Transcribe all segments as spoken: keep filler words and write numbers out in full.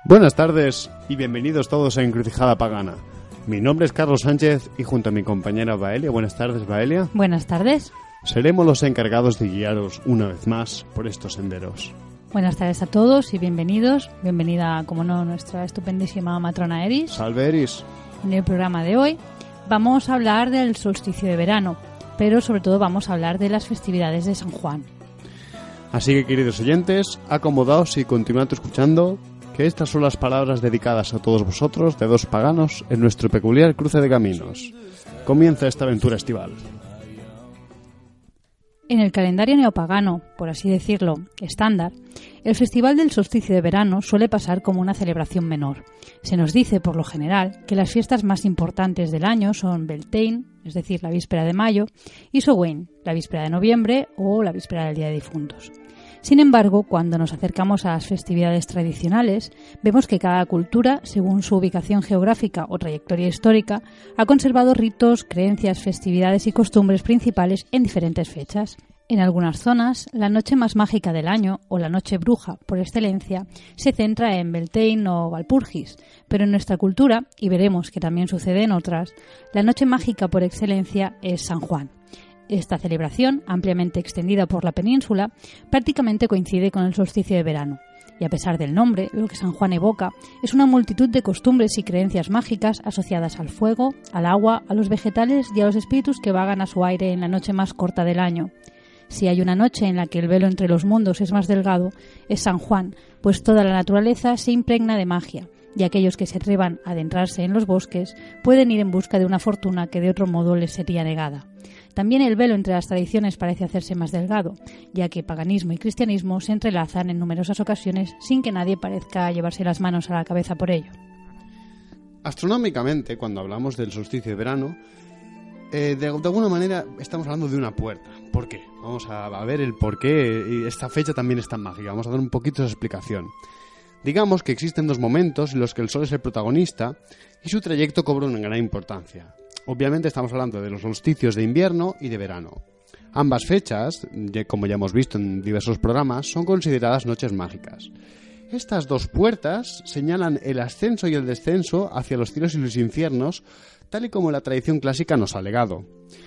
Buenas tardes y bienvenidos todos a Encrucijada Pagana. Mi nombre es Carlos Sánchez y junto a mi compañera Baelia, buenas tardes Baelia. Buenas tardes. Seremos los encargados de guiaros una vez más por estos senderos. Buenas tardes a todos y bienvenidos. Bienvenida, como no, nuestra estupendísima matrona Eris. Salve Eris. En el programa de hoy vamos a hablar del solsticio de verano, pero sobre todo vamos a hablar de las festividades de San Juan. Así que, queridos oyentes, acomodaos y continuad escuchando, que estas son las palabras dedicadas a todos vosotros de dos paganos en nuestro peculiar cruce de caminos. Comienza esta aventura estival. En el calendario neopagano, por así decirlo, estándar, el festival del solsticio de verano suele pasar como una celebración menor. Se nos dice, por lo general, que las fiestas más importantes del año son Beltane, es decir, la víspera de mayo, y Samhain, la víspera de noviembre o la víspera del Día de Difuntos. Sin embargo, cuando nos acercamos a las festividades tradicionales, vemos que cada cultura, según su ubicación geográfica o trayectoria histórica, ha conservado ritos, creencias, festividades y costumbres principales en diferentes fechas. En algunas zonas, la noche más mágica del año, o la noche bruja por excelencia, se centra en Beltane o Walpurgis, pero en nuestra cultura, y veremos que también sucede en otras, la noche mágica por excelencia es San Juan. Esta celebración, ampliamente extendida por la península, prácticamente coincide con el solsticio de verano. Y a pesar del nombre, lo que San Juan evoca es una multitud de costumbres y creencias mágicas asociadas al fuego, al agua, a los vegetales y a los espíritus que vagan a su aire en la noche más corta del año. Si hay una noche en la que el velo entre los mundos es más delgado, es San Juan, pues toda la naturaleza se impregna de magia, y aquellos que se atrevan a adentrarse en los bosques pueden ir en busca de una fortuna que de otro modo les sería negada. También el velo entre las tradiciones parece hacerse más delgado, ya que paganismo y cristianismo se entrelazan en numerosas ocasiones sin que nadie parezca llevarse las manos a la cabeza por ello. Astronómicamente, cuando hablamos del solsticio de verano, eh, de, de alguna manera estamos hablando de una puerta. ¿Por qué? Vamos a, a ver el por qué y esta fecha también es tan mágica. Vamos a dar un poquito de explicación. Digamos que existen dos momentos en los que el Sol es el protagonista y su trayecto cobra una gran importancia. Obviamente estamos hablando de los solsticios de invierno y de verano. Ambas fechas, como ya hemos visto en diversos programas, son consideradas noches mágicas. Estas dos puertas señalan el ascenso y el descenso hacia los cielos y los infiernos, tal y como la tradición clásica nos ha legado.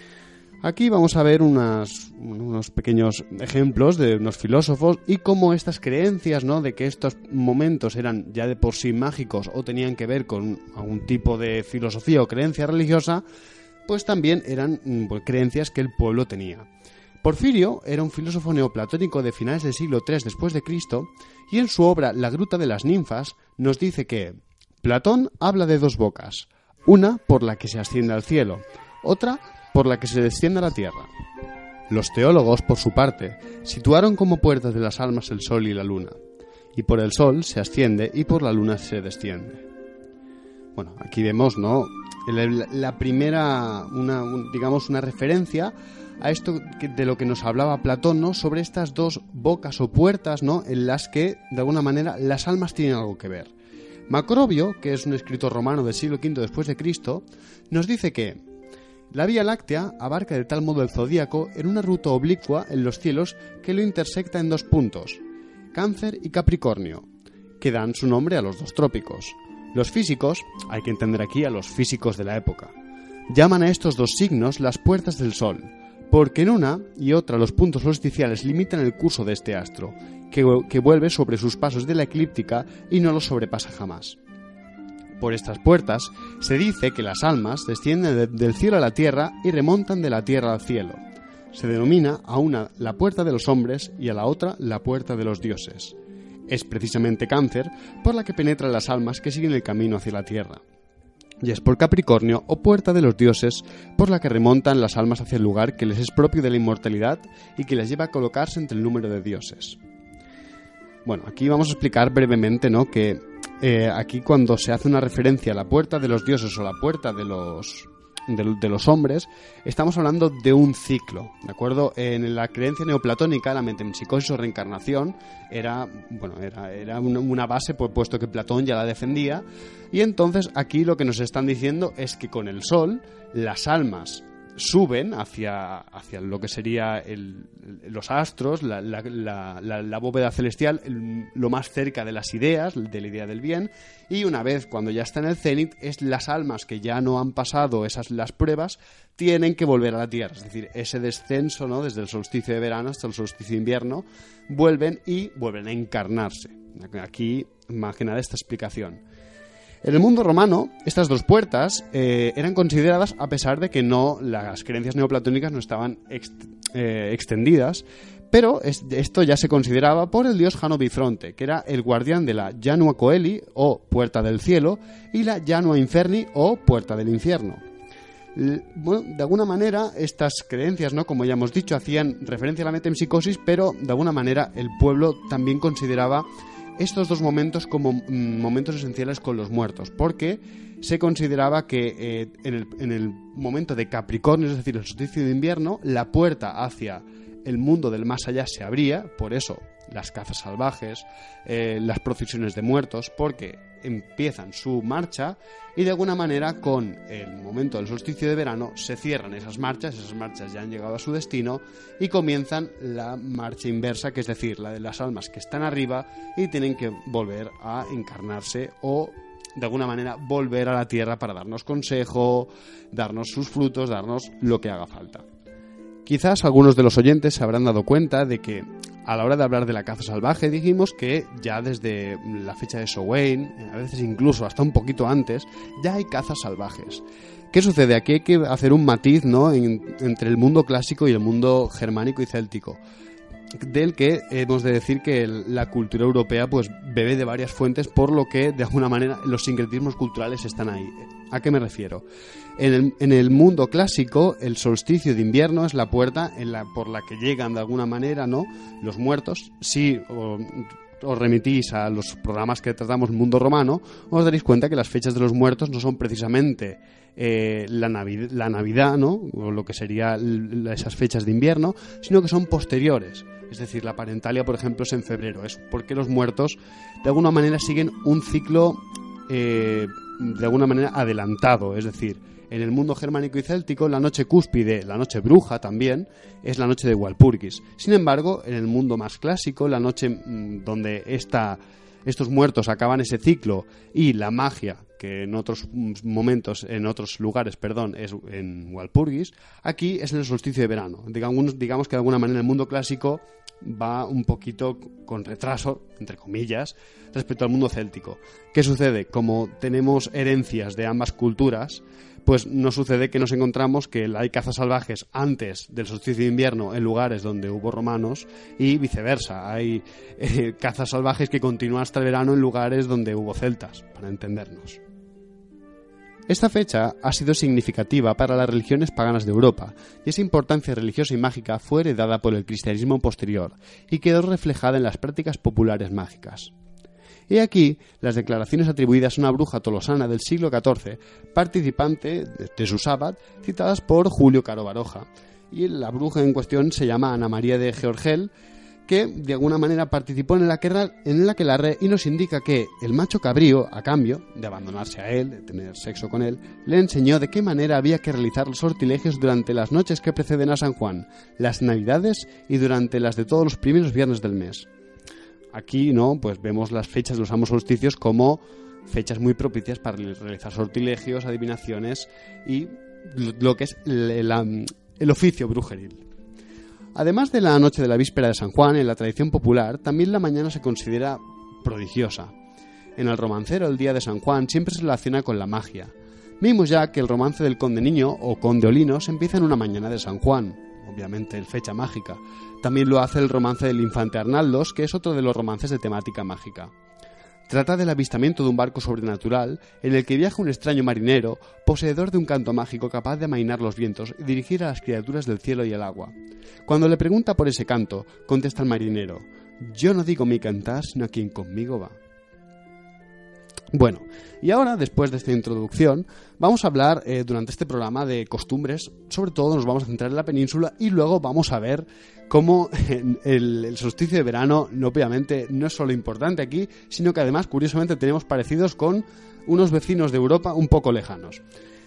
Aquí vamos a ver unas, unos pequeños ejemplos de unos filósofos y cómo estas creencias, ¿no?, de que estos momentos eran ya de por sí mágicos o tenían que ver con algún tipo de filosofía o creencia religiosa, pues también eran pues, creencias que el pueblo tenía. Porfirio era un filósofo neoplatónico de finales del siglo tercero después de Cristo y en su obra La Gruta de las Ninfas nos dice que Platón habla de dos bocas, una por la que se asciende al cielo, otra por la que se desciende a la tierra. Los teólogos, por su parte, situaron como puertas de las almas el sol y la luna, y por el sol se asciende y por la luna se desciende. Bueno, aquí vemos, ¿no?, la, la primera, una, un, digamos, una referencia a esto que, de lo que nos hablaba Platón, ¿no?, sobre estas dos bocas o puertas, ¿no?, en las que, de alguna manera, las almas tienen algo que ver. Macrobio, que es un escritor romano del siglo quinto después de Cristo, nos dice que la Vía Láctea abarca de tal modo el zodíaco en una ruta oblicua en los cielos que lo intersecta en dos puntos, Cáncer y Capricornio, que dan su nombre a los dos trópicos. Los físicos, hay que entender aquí a los físicos de la época, llaman a estos dos signos las puertas del Sol, porque en una y otra los puntos solsticiales limitan el curso de este astro, que, que vuelve sobre sus pasos de la eclíptica y no los sobrepasa jamás. Por estas puertas se dice que las almas descienden de, del cielo a la tierra y remontan de la tierra al cielo. Se denomina a una la puerta de los hombres y a la otra la puerta de los dioses. Es precisamente Cáncer por la que penetran las almas que siguen el camino hacia la tierra. Y es por Capricornio o puerta de los dioses por la que remontan las almas hacia el lugar que les es propio de la inmortalidad y que les lleva a colocarse entre el número de dioses. Bueno, aquí vamos a explicar brevemente, ¿no?, que Eh, aquí cuando se hace una referencia a la puerta de los dioses o la puerta de los, de, de los hombres, estamos hablando de un ciclo, ¿de acuerdo? En la creencia neoplatónica, la metempsicosis o reencarnación era, bueno, era, era una, una base, pues, puesto que Platón ya la defendía, y entonces aquí lo que nos están diciendo es que con el sol las almas suben hacia, hacia lo que sería el, los astros, la, la, la, la, la bóveda celestial, el, lo más cerca de las ideas, de la idea del bien, y una vez cuando ya está en el cenit, es las almas que ya no han pasado esas las pruebas, tienen que volver a la Tierra. Es decir, ese descenso, ¿no?, desde el solsticio de verano hasta el solsticio de invierno, vuelven y vuelven a encarnarse. Aquí, más que nada, esta explicación. En el mundo romano, estas dos puertas eh, eran consideradas, a pesar de que no las creencias neoplatónicas no estaban ext eh, extendidas, pero es, esto ya se consideraba por el dios Jano Bifronte, que era el guardián de la Janua Coeli, o puerta del cielo, y la Janua Inferni, o puerta del infierno. L bueno, de alguna manera, estas creencias, ¿no?, como ya hemos dicho, hacían referencia a la metempsicosis, pero de alguna manera el pueblo también consideraba estos dos momentos como mm, momentos esenciales con los muertos, porque se consideraba que eh, en, el, en el momento de Capricornio, es decir, el solsticio de invierno, la puerta hacia el mundo del más allá se abría, por eso las cazas salvajes, eh, las procesiones de muertos, porque empiezan su marcha y de alguna manera con el momento del solsticio de verano se cierran esas marchas, esas marchas ya han llegado a su destino y comienzan la marcha inversa, que es decir, la de las almas que están arriba y tienen que volver a encarnarse o de alguna manera volver a la tierra para darnos consejo, darnos sus frutos, darnos lo que haga falta. Quizás algunos de los oyentes se habrán dado cuenta de que a la hora de hablar de la caza salvaje dijimos que ya desde la fecha de Samhain, a veces incluso hasta un poquito antes, ya hay cazas salvajes. ¿Qué sucede? Aquí hay que hacer un matiz, ¿no?, en, entre el mundo clásico y el mundo germánico y céltico, del que hemos de decir que el, la cultura europea pues bebe de varias fuentes, por lo que de alguna manera los sincretismos culturales están ahí. ¿A qué me refiero? En el, en el mundo clásico, el solsticio de invierno es la puerta en la, por la que llegan de alguna manera, ¿no?, los muertos. Si o, os remitís a los programas que tratamos en el mundo romano, os daréis cuenta que las fechas de los muertos no son precisamente eh, la, Navidad, la Navidad, ¿no?, o lo que sería esas fechas de invierno, sino que son posteriores. Es decir, la parentalia, por ejemplo, es en febrero. Es porque los muertos, de alguna manera, siguen un ciclo, eh, de alguna manera, adelantado. Es decir, en el mundo germánico y céltico, la noche cúspide, la noche bruja también, es la noche de Walpurgis. Sin embargo, en el mundo más clásico, la noche mmm, donde esta, estos muertos acaban ese ciclo y la magia, que en otros momentos, en otros lugares, perdón, es en Walpurgis, aquí es en el solsticio de verano. Digamos, digamos que de alguna manera el mundo clásico va un poquito con retraso, entre comillas, respecto al mundo céltico. ¿Qué sucede? Como tenemos herencias de ambas culturas, pues nos sucede que nos encontramos que hay cazas salvajes antes del solsticio de invierno en lugares donde hubo romanos y viceversa. Hay eh, cazas salvajes que continúan hasta el verano en lugares donde hubo celtas, para entendernos. Esta fecha ha sido significativa para las religiones paganas de Europa, y esa importancia religiosa y mágica fue heredada por el cristianismo posterior y quedó reflejada en las prácticas populares mágicas. He aquí las declaraciones atribuidas a una bruja tolosana del siglo catorce, participante de su sábado, citadas por Julio Caro Baroja. Y la bruja en cuestión se llama Ana María de Georgel, que de alguna manera participó en la, en la aquelarre y nos indica que el macho cabrío, a cambio de abandonarse a él, de tener sexo con él, le enseñó de qué manera había que realizar los sortilegios durante las noches que preceden a San Juan, las Navidades y durante las de todos los primeros viernes del mes. Aquí, ¿no?, pues vemos las fechas de los ambos solsticios como fechas muy propicias para realizar sortilegios, adivinaciones y lo que es el, el, el oficio brujeril. Además de la noche de la víspera de San Juan, en la tradición popular, también la mañana se considera prodigiosa. En el romancero, el día de San Juan siempre se relaciona con la magia. Vimos ya que el romance del Conde Niño o Conde Olinos empieza en una mañana de San Juan, obviamente el fecha mágica. También lo hace el romance del infante Arnaldos, que es otro de los romances de temática mágica. Trata del avistamiento de un barco sobrenatural en el que viaja un extraño marinero, poseedor de un canto mágico capaz de amainar los vientos y dirigir a las criaturas del cielo y el agua. Cuando le pregunta por ese canto, contesta el marinero: «Yo no digo mi cantar, sino a quien conmigo va». Bueno, y ahora, después de esta introducción, vamos a hablar eh, durante este programa de costumbres. Sobre todo nos vamos a centrar en la península y luego vamos a ver cómo el, el solsticio de verano, no, obviamente, no es solo importante aquí, sino que además, curiosamente, tenemos parecidos con unos vecinos de Europa un poco lejanos.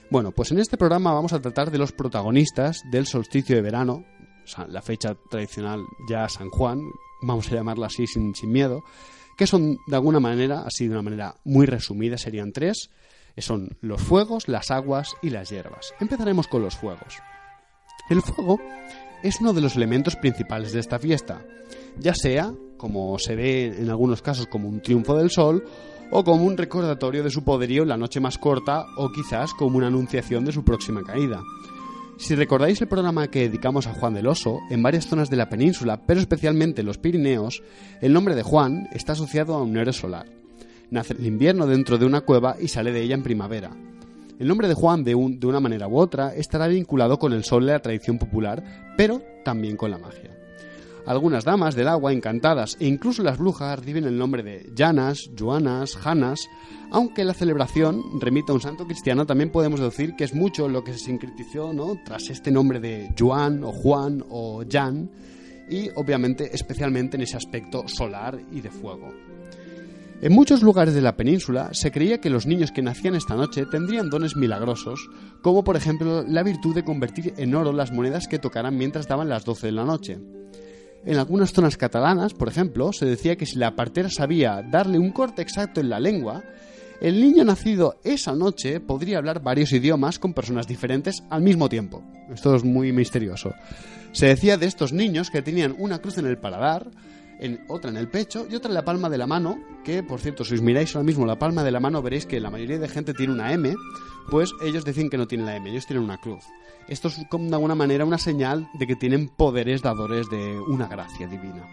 Bueno, pues en este programa vamos a tratar de los protagonistas del solsticio de verano, la fecha tradicional ya San Juan, vamos a llamarla así sin, sin miedo, que son de alguna manera, así de una manera muy resumida, serían tres, son los fuegos, las aguas y las hierbas. Empezaremos con los fuegos. El fuego es uno de los elementos principales de esta fiesta, ya sea, como se ve en algunos casos, como un triunfo del sol, o como un recordatorio de su poderío en la noche más corta, o quizás como una anunciación de su próxima caída. Si recordáis el programa que dedicamos a Juan del Oso, en varias zonas de la península, pero especialmente en los Pirineos, el nombre de Juan está asociado a un héroe solar. Nace en el invierno dentro de una cueva y sale de ella en primavera. El nombre de Juan, de, un, de una manera u otra, estará vinculado con el sol y la tradición popular, pero también con la magia. Algunas damas del agua encantadas e incluso las brujas reciben el nombre de Llanas, Joanas, Janas. Aunque la celebración remita a un santo cristiano, también podemos decir que es mucho lo que se sincretizó, ¿no?, tras este nombre de Joan o Juan o Jan, y obviamente especialmente en ese aspecto solar y de fuego. En muchos lugares de la península se creía que los niños que nacían esta noche tendrían dones milagrosos, como por ejemplo la virtud de convertir en oro las monedas que tocaran mientras daban las doce de la noche. En algunas zonas catalanas, por ejemplo, se decía que si la partera sabía darle un corte exacto en la lengua, el niño nacido esa noche podría hablar varios idiomas con personas diferentes al mismo tiempo. Esto es muy misterioso. Se decía de estos niños que tenían una cruz en el paladar, en, otra en el pecho y otra en la palma de la mano, que por cierto, si os miráis ahora mismo la palma de la mano veréis que la mayoría de gente tiene una M, pues ellos decían que no tienen la M, ellos tienen una cruz. Esto es como de alguna manera una señal de que tienen poderes dadores de una gracia divina.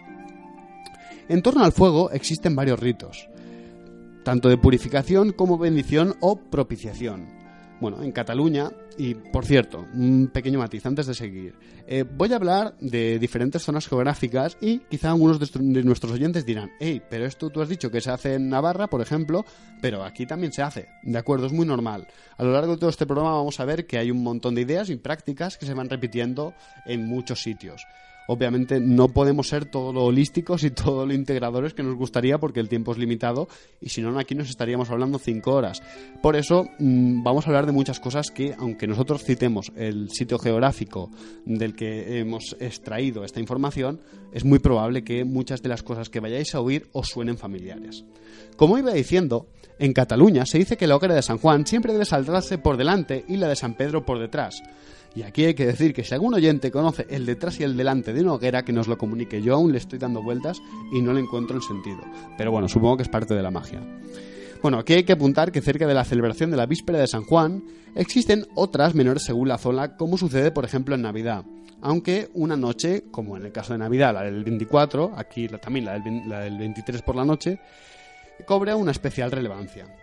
En torno al fuego existen varios ritos, tanto de purificación como bendición o propiciación. Bueno, en Cataluña, y por cierto, un pequeño matiz antes de seguir, eh, voy a hablar de diferentes zonas geográficas y quizá algunos de, de nuestros oyentes dirán, hey, pero esto tú has dicho que se hace en Navarra, por ejemplo, pero aquí también se hace, de acuerdo, es muy normal. A lo largo de todo este programa vamos a ver que hay un montón de ideas y prácticas que se van repitiendo en muchos sitios. Obviamente no podemos ser todo lo holísticos y todo lo integradores que nos gustaría porque el tiempo es limitado y si no aquí nos estaríamos hablando cinco horas. Por eso mmm, vamos a hablar de muchas cosas que, aunque nosotros citemos el sitio geográfico del que hemos extraído esta información, es muy probable que muchas de las cosas que vayáis a oír os suenen familiares. Como iba diciendo, en Cataluña se dice que la hoguera de San Juan siempre debe saltarse por delante y la de San Pedro por detrás. Y aquí hay que decir que si algún oyente conoce el detrás y el delante de una hoguera, que nos lo comunique. Yo aún le estoy dando vueltas y no le encuentro el sentido. Pero bueno, supongo que es parte de la magia. Bueno, aquí hay que apuntar que cerca de la celebración de la víspera de San Juan existen otras menores según la zona, como sucede por ejemplo en Navidad. Aunque una noche, como en el caso de Navidad, la del veinticuatro, aquí también la del, la del veintitrés por la noche, cobra una especial relevancia.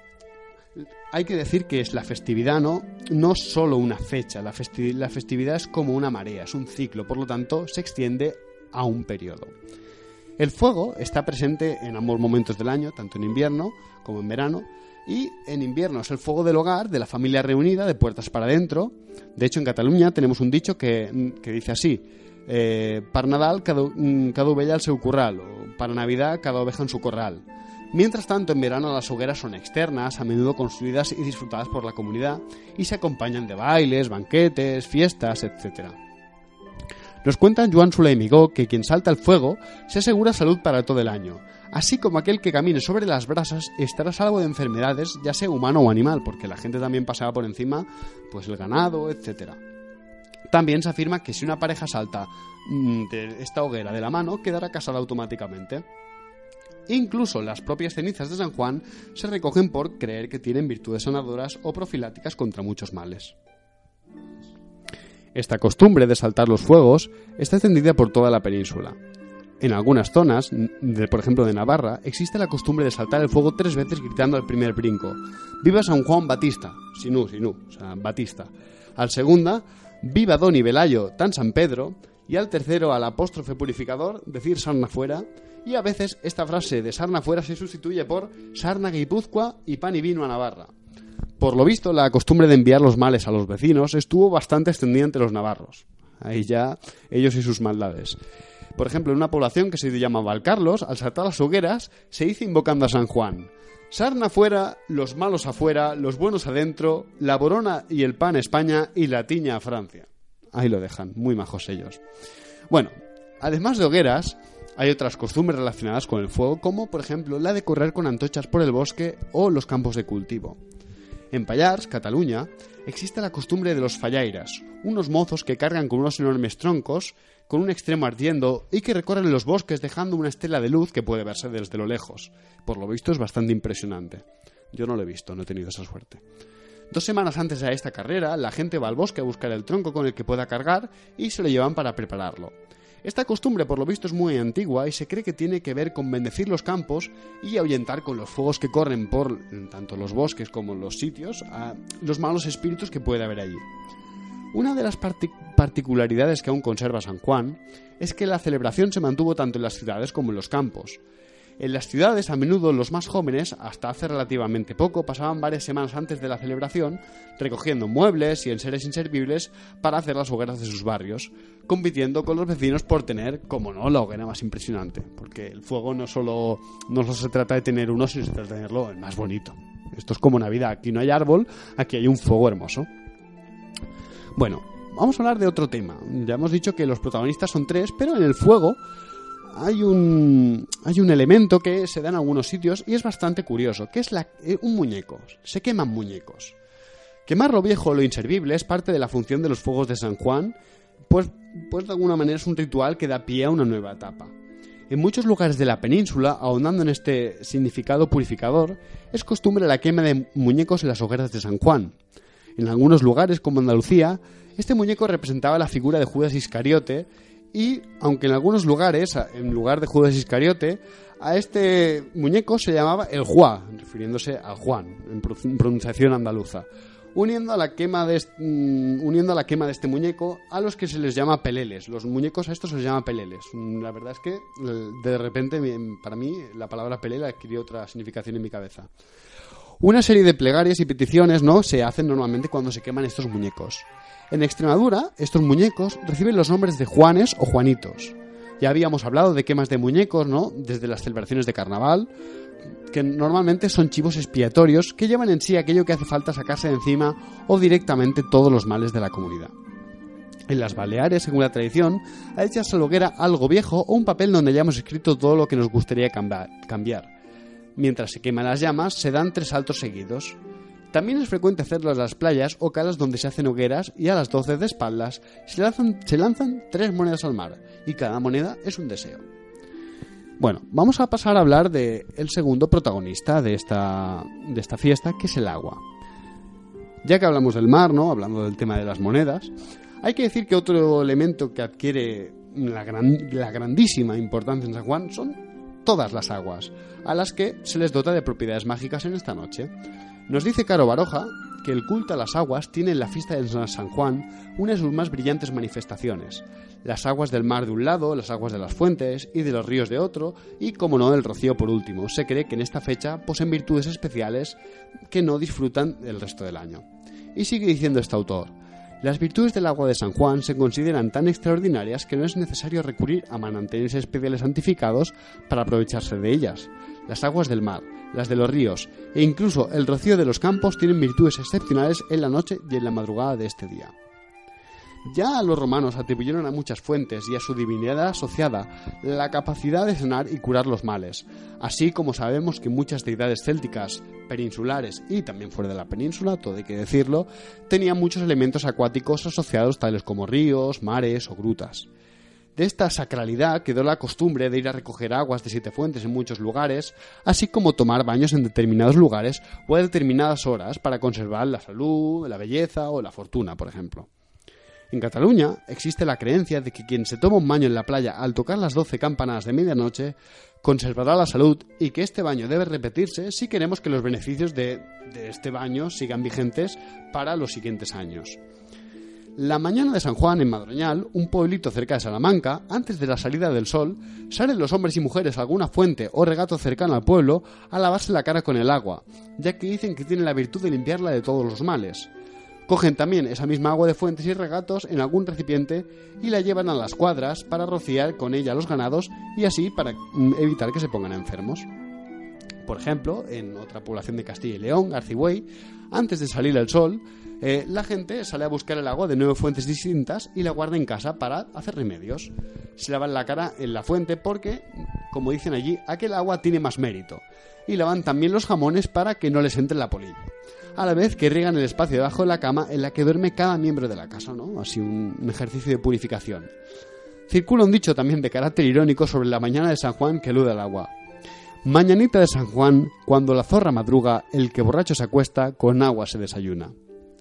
Hay que decir que es la festividad, ¿no? No solo una fecha, la, festi- la festividad es como una marea, es un ciclo, por lo tanto se extiende a un periodo. El fuego está presente en ambos momentos del año, tanto en invierno como en verano, y en invierno es el fuego del hogar, de la familia reunida, de puertas para adentro. De hecho, en Cataluña tenemos un dicho que, que dice así, eh, para Nadal cada, cada ovella al seu corral, o para Navidad cada oveja en su corral. Mientras tanto, en verano las hogueras son externas, a menudo construidas y disfrutadas por la comunidad, y se acompañan de bailes, banquetes, fiestas, etcétera. Nos cuenta Joan Soler i Migó que quien salta al fuego se asegura salud para todo el año, así como aquel que camine sobre las brasas estará a salvo de enfermedades, ya sea humano o animal, porque la gente también pasaba por encima, pues el ganado, etcétera. También se afirma que si una pareja salta de esta hoguera de la mano, quedará casada automáticamente. Incluso las propias cenizas de San Juan se recogen por creer que tienen virtudes sanadoras o profilácticas contra muchos males. Esta costumbre de saltar los fuegos está extendida por toda la península. En algunas zonas, de, por ejemplo de Navarra, existe la costumbre de saltar el fuego tres veces gritando al primer brinco: ¡Viva San Juan Batista! Sinú, sinú, o sea, Batista. Al segunda, ¡Viva Doni Velayo, tan San Pedro! Y al tercero, al apóstrofe purificador, decir sarna fuera. Y a veces esta frase de sarna fuera se sustituye por sarna Guipúzcoa y pan y vino a Navarra. Por lo visto, la costumbre de enviar los males a los vecinos estuvo bastante extendida entre los navarros. Ahí ya ellos y sus maldades. Por ejemplo, en una población que se llama Valcarlos, al saltar las hogueras, se dice invocando a San Juan: sarna afuera, los malos afuera, los buenos adentro, la borona y el pan a España y la tiña a Francia. Ahí lo dejan, muy majos ellos. Bueno, además de hogueras, hay otras costumbres relacionadas con el fuego, como por ejemplo la de correr con antorchas por el bosque o los campos de cultivo. En Pallars, Cataluña, existe la costumbre de los fallairas, unos mozos que cargan con unos enormes troncos, con un extremo ardiendo, y que recorren los bosques dejando una estela de luz que puede verse desde lo lejos. Por lo visto es bastante impresionante. Yo no lo he visto, no he tenido esa suerte. Dos semanas antes de esta carrera, la gente va al bosque a buscar el tronco con el que pueda cargar y se lo llevan para prepararlo. Esta costumbre, por lo visto, es muy antigua y se cree que tiene que ver con bendecir los campos y ahuyentar con los fuegos que corren por tanto los bosques como los sitios a los malos espíritus que puede haber allí. Una de las partic- particularidades que aún conserva San Juan es que la celebración se mantuvo tanto en las ciudades como en los campos. En las ciudades, a menudo los más jóvenes, hasta hace relativamente poco, pasaban varias semanas antes de la celebración recogiendo muebles y enseres inservibles para hacer las hogueras de sus barrios, compitiendo con los vecinos por tener, como no, la hoguera más impresionante, porque el fuego no solo, no solo se trata de tener uno, sino se trata de tenerlo el más bonito. Esto es como Navidad, aquí no hay árbol, aquí hay un fuego hermoso. Bueno, vamos a hablar de otro tema. Ya hemos dicho que los protagonistas son tres, pero en el fuego hay un hay un elemento que se da en algunos sitios y es bastante curioso, que es la, eh, un muñeco. Se queman muñecos. Quemar lo viejo o lo inservible es parte de la función de los fuegos de San Juan, pues, pues de alguna manera es un ritual que da pie a una nueva etapa. En muchos lugares de la península, ahondando en este significado purificador, es costumbre la quema de muñecos en las hogueras de San Juan. En algunos lugares, como Andalucía, este muñeco representaba la figura de Judas Iscariote. Y, aunque en algunos lugares, en lugar de Judas Iscariote, a este muñeco se llamaba el Juá, refiriéndose a Juan, en pronunciación andaluza, uniendo a la quema de este, um, uniendo a la quema de este muñeco a los que se les llama peleles. Los muñecos a estos se les llama peleles. La verdad es que, de repente, para mí, la palabra pelele adquirió otra significación en mi cabeza. Una serie de plegarias y peticiones, ¿no?, se hacen normalmente cuando se queman estos muñecos. En Extremadura, estos muñecos reciben los nombres de Juanes o Juanitos. Ya habíamos hablado de quemas de muñecos, ¿no?, desde las celebraciones de carnaval, que normalmente son chivos expiatorios que llevan en sí aquello que hace falta sacarse de encima o directamente todos los males de la comunidad. En las Baleares, según la tradición, ha echarse a la hoguera algo viejo o un papel donde hayamos escrito todo lo que nos gustaría cambiar. Mientras se queman las llamas, se dan tres saltos seguidos. También es frecuente hacerlo en las playas o calas donde se hacen hogueras y a las doce de espaldas se lanzan, se lanzan tres monedas al mar y cada moneda es un deseo. Bueno, vamos a pasar a hablar del segundo protagonista de esta, de esta fiesta, que es el agua. Ya que hablamos del mar, ¿no?, hablando del tema de las monedas, hay que decir que otro elemento que adquiere la, gran, la grandísima importancia en San Juan son todas las aguas, a las que se les dota de propiedades mágicas en esta noche. Nos dice Caro Baroja que el culto a las aguas tiene en la fiesta de San Juan una de sus más brillantes manifestaciones. Las aguas del mar de un lado, las aguas de las fuentes y de los ríos de otro, y, como no, el rocío por último. Se cree que en esta fecha poseen virtudes especiales que no disfrutan el resto del año. Y sigue diciendo este autor: las virtudes del agua de San Juan se consideran tan extraordinarias que no es necesario recurrir a manantiales especiales santificados para aprovecharse de ellas. Las aguas del mar, las de los ríos e incluso el rocío de los campos tienen virtudes excepcionales en la noche y en la madrugada de este día. Ya los romanos atribuyeron a muchas fuentes y a su divinidad asociada la capacidad de sanar y curar los males, así como sabemos que muchas deidades célticas, peninsulares y también fuera de la península, todo hay que decirlo, tenían muchos elementos acuáticos asociados tales como ríos, mares o grutas. De esta sacralidad quedó la costumbre de ir a recoger aguas de siete fuentes en muchos lugares, así como tomar baños en determinados lugares o a determinadas horas para conservar la salud, la belleza o la fortuna, por ejemplo. En Cataluña existe la creencia de que quien se toma un baño en la playa al tocar las doce campanadas de medianoche conservará la salud y que este baño debe repetirse si queremos que los beneficios de, de este baño sigan vigentes para los siguientes años. La mañana de San Juan, en Madroñal, un pueblito cerca de Salamanca, antes de la salida del sol, salen los hombres y mujeres a alguna fuente o regato cercano al pueblo a lavarse la cara con el agua, ya que dicen que tiene la virtud de limpiarla de todos los males. Cogen también esa misma agua de fuentes y regatos en algún recipiente y la llevan a las cuadras para rociar con ella a los ganados y así para evitar que se pongan enfermos. Por ejemplo, en otra población de Castilla y León, Garcigüey, antes de salir el sol, eh, la gente sale a buscar el agua de nueve fuentes distintas y la guarda en casa para hacer remedios. Se lavan la cara en la fuente porque, como dicen allí, aquel agua tiene más mérito. Y lavan también los jamones para que no les entre la polilla. A la vez que riegan el espacio debajo de la cama en la que duerme cada miembro de la casa, ¿no? Así un, un ejercicio de purificación. Circula un dicho también de carácter irónico sobre la mañana de San Juan que elude al agua. Mañanita de San Juan, cuando la zorra madruga, el que borracho se acuesta, con agua se desayuna.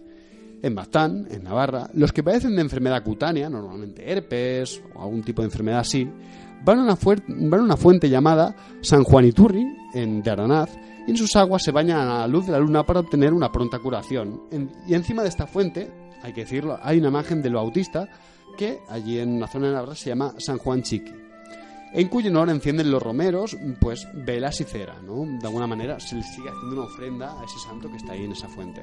En Baztán, en Navarra, los que padecen de enfermedad cutánea, normalmente herpes o algún tipo de enfermedad así, van a una, fuer- van a una fuente llamada San Juaniturri, en de Aranaz, y en sus aguas se bañan a la luz de la luna para obtener una pronta curación. En- y encima de esta fuente, hay que decirlo, hay una imagen del Bautista que allí en la zona de Navarra se llama San Juan Chiqui, en cuyo honor encienden los romeros pues velas y cera, ¿no? De alguna manera se les sigue haciendo una ofrenda a ese santo que está ahí en esa fuente.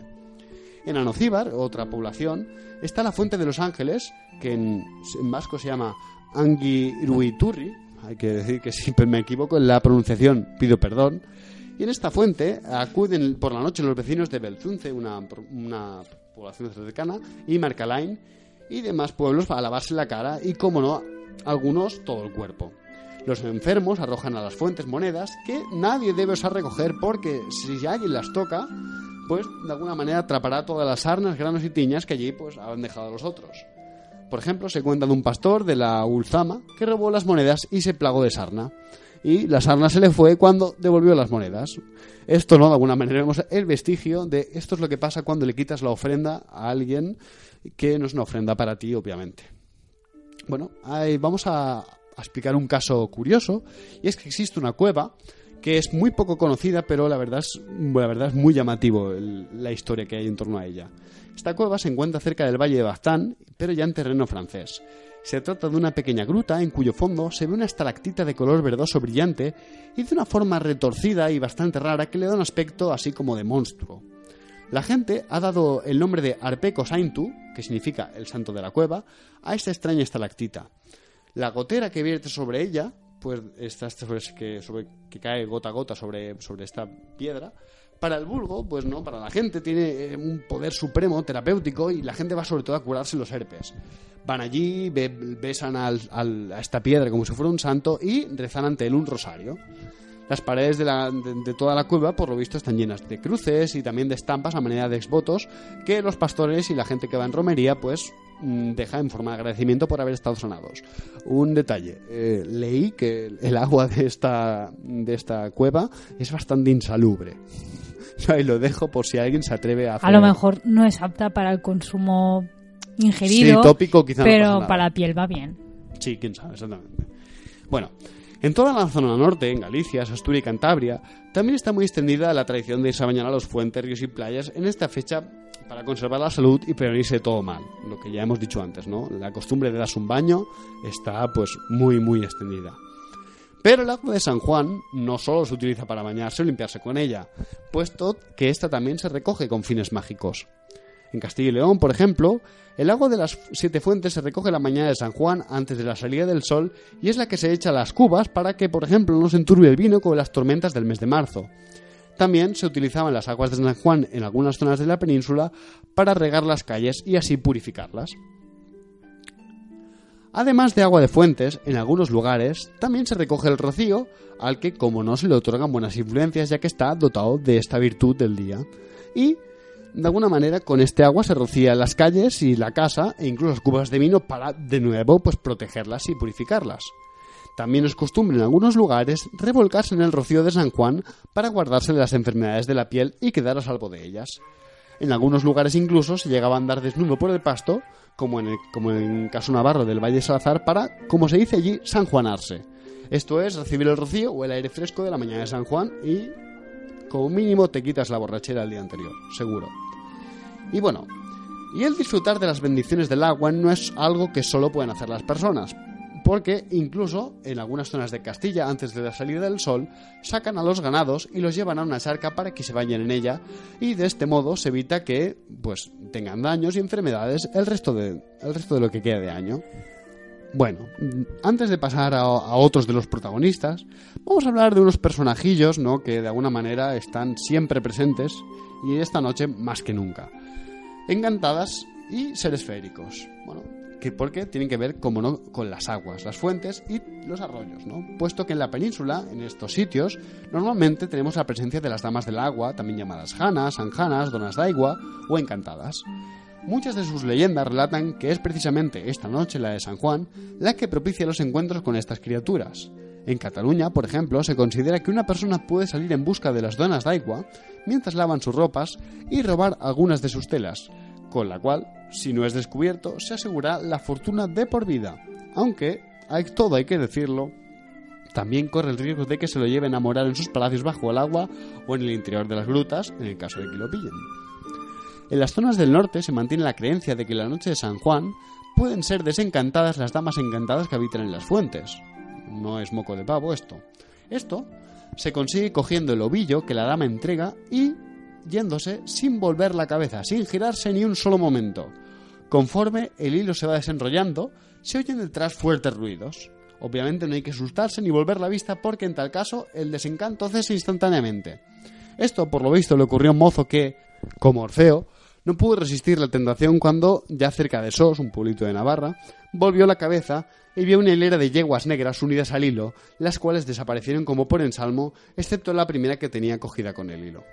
En Anocíbar, otra población, está la fuente de los ángeles, que en, en vasco se llama Angiruiturri. Hay que decir que si me equivoco en la pronunciación pido perdón. Y en esta fuente acuden por la noche los vecinos de Belzunce, una, una población cercana, y Marcalain y demás pueblos para lavarse la cara y, como no, algunos todo el cuerpo. Los enfermos arrojan a las fuentes monedas que nadie debe osar recoger porque si alguien las toca, pues de alguna manera atrapará todas las sarnas, granos y tiñas que allí pues han dejado los otros. Por ejemplo, se cuenta de un pastor de la Ulzama que robó las monedas y se plagó de sarna. Y la sarna se le fue cuando devolvió las monedas. Esto, ¿no? De alguna manera vemos el vestigio de esto es lo que pasa cuando le quitas la ofrenda a alguien que no es una ofrenda para ti, obviamente. Bueno, ahí vamos a, a explicar un caso curioso, y es que existe una cueva que es muy poco conocida, pero la verdad es, la verdad es muy llamativo el, la historia que hay en torno a ella. Esta cueva se encuentra cerca del valle de Baztán, pero ya en terreno francés. Se trata de una pequeña gruta en cuyo fondo se ve una estalactita de color verdoso brillante y de una forma retorcida y bastante rara que le da un aspecto así como de monstruo. La gente ha dado el nombre de Arpeco Saintu, que significa el santo de la cueva, a esta extraña estalactita. La gotera que vierte sobre ella, pues esta, pues, que, sobre, que cae gota a gota sobre, sobre esta piedra, para el vulgo, pues no, para la gente tiene un poder supremo terapéutico y la gente va sobre todo a curarse los herpes. Van allí, be, besan al, al, a esta piedra como si fuera un santo y rezan ante él un rosario. Las paredes de, la, de, de toda la cueva, por lo visto, están llenas de cruces y también de estampas a manera de exvotos que los pastores y la gente que va en romería, pues, deja en forma de agradecimiento por haber estado sanados. Un detalle, eh, leí que el agua de esta, de esta cueva es bastante insalubre. Yo ahí lo dejo por si alguien se atreve a hacer... A lo mejor no es apta para el consumo ingerido, sí, tópico, quizá no pero pasa nada. para la piel va bien. Sí, quién sabe, exactamente. Bueno, en toda la zona norte, en Galicia, Asturias y Cantabria, también está muy extendida la tradición de irse a bañar a los fuentes, ríos y playas en esta fecha para conservar la salud y prevenirse de todo mal, lo que ya hemos dicho antes, ¿no? La costumbre de darse un baño está pues muy muy extendida. Pero el agua de San Juan no solo se utiliza para bañarse o limpiarse con ella, puesto que esta también se recoge con fines mágicos. En Castilla y León, por ejemplo, el agua de las siete fuentes se recoge la mañana de San Juan antes de la salida del sol y es la que se echa a las cubas para que, por ejemplo, no se enturbie el vino con las tormentas del mes de marzo. También se utilizaban las aguas de San Juan en algunas zonas de la península para regar las calles y así purificarlas. Además de agua de fuentes, en algunos lugares también se recoge el rocío, al que, como no, se le otorgan buenas influencias ya que está dotado de esta virtud del día. Y, de alguna manera, con este agua se rocía las calles y la casa e incluso las cubas de vino para, de nuevo, pues protegerlas y purificarlas. También es costumbre en algunos lugares revolcarse en el rocío de San Juan para guardarse de las enfermedades de la piel y quedar a salvo de ellas. En algunos lugares incluso se llegaba a andar desnudo por el pasto, como en el, como en el caso navarro del Valle de Salazar, para, como se dice allí, sanjuanarse. Esto es recibir el rocío o el aire fresco de la mañana de San Juan y, como mínimo, te quitas la borrachera del día anterior, seguro. Y bueno, y el disfrutar de las bendiciones del agua no es algo que solo pueden hacer las personas. porque incluso en algunas zonas de Castilla, antes de la salida del sol, sacan a los ganados y los llevan a una charca para que se bañen en ella, y de este modo se evita que pues tengan daños y enfermedades el resto de, el resto de lo que queda de año. Bueno, antes de pasar a, a otros de los protagonistas, vamos a hablar de unos personajillos, ¿no?, que de alguna manera están siempre presentes, y esta noche más que nunca. Encantadas y seres feéricos. Bueno, que porque tienen que ver, como no, con las aguas, las fuentes y los arroyos, ¿no? Puesto que en la península, en estos sitios, normalmente tenemos la presencia de las damas del agua, también llamadas janas, anjanas, donas d'aigua o encantadas. Muchas de sus leyendas relatan que es precisamente esta noche, la de San Juan, la que propicia los encuentros con estas criaturas. En Cataluña, por ejemplo, se considera que una persona puede salir en busca de las donas d'aigua mientras lavan sus ropas y robar algunas de sus telas, con la cual, si no es descubierto, se asegura la fortuna de por vida. Aunque, hay, todo hay que decirlo, también corre el riesgo de que se lo lleven a morar en sus palacios bajo el agua o en el interior de las grutas, en el caso de que lo pillen. En las zonas del norte se mantiene la creencia de que la noche de San Juan pueden ser desencantadas las damas encantadas que habitan en las fuentes. No es moco de pavo esto. Esto se consigue cogiendo el ovillo que la dama entrega y yéndose sin volver la cabeza, sin girarse ni un solo momento. Conforme el hilo se va desenrollando, se oyen detrás fuertes ruidos. Obviamente no hay que asustarse ni volver la vista porque en tal caso el desencanto cesa instantáneamente. Esto, por lo visto, le ocurrió a un mozo que, como Orfeo, no pudo resistir la tentación cuando, ya cerca de Sos, un pueblito de Navarra, volvió la cabeza y vio una hilera de yeguas negras unidas al hilo, las cuales desaparecieron como por ensalmo, excepto la primera que tenía cogida con el hilo.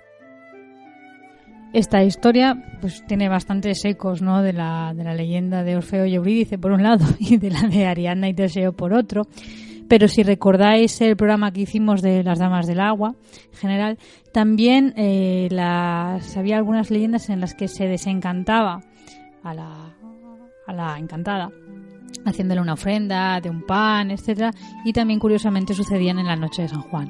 Esta historia pues tiene bastantes ecos, ¿no?, de la, de la leyenda de Orfeo y Eurídice por un lado y de la de Ariadna y Teseo por otro. Pero si recordáis el programa que hicimos de las damas del agua, en general, también eh, las, había algunas leyendas en las que se desencantaba a la, a la encantada, haciéndole una ofrenda de un pan, etcétera, y también curiosamente sucedían en la noche de San Juan.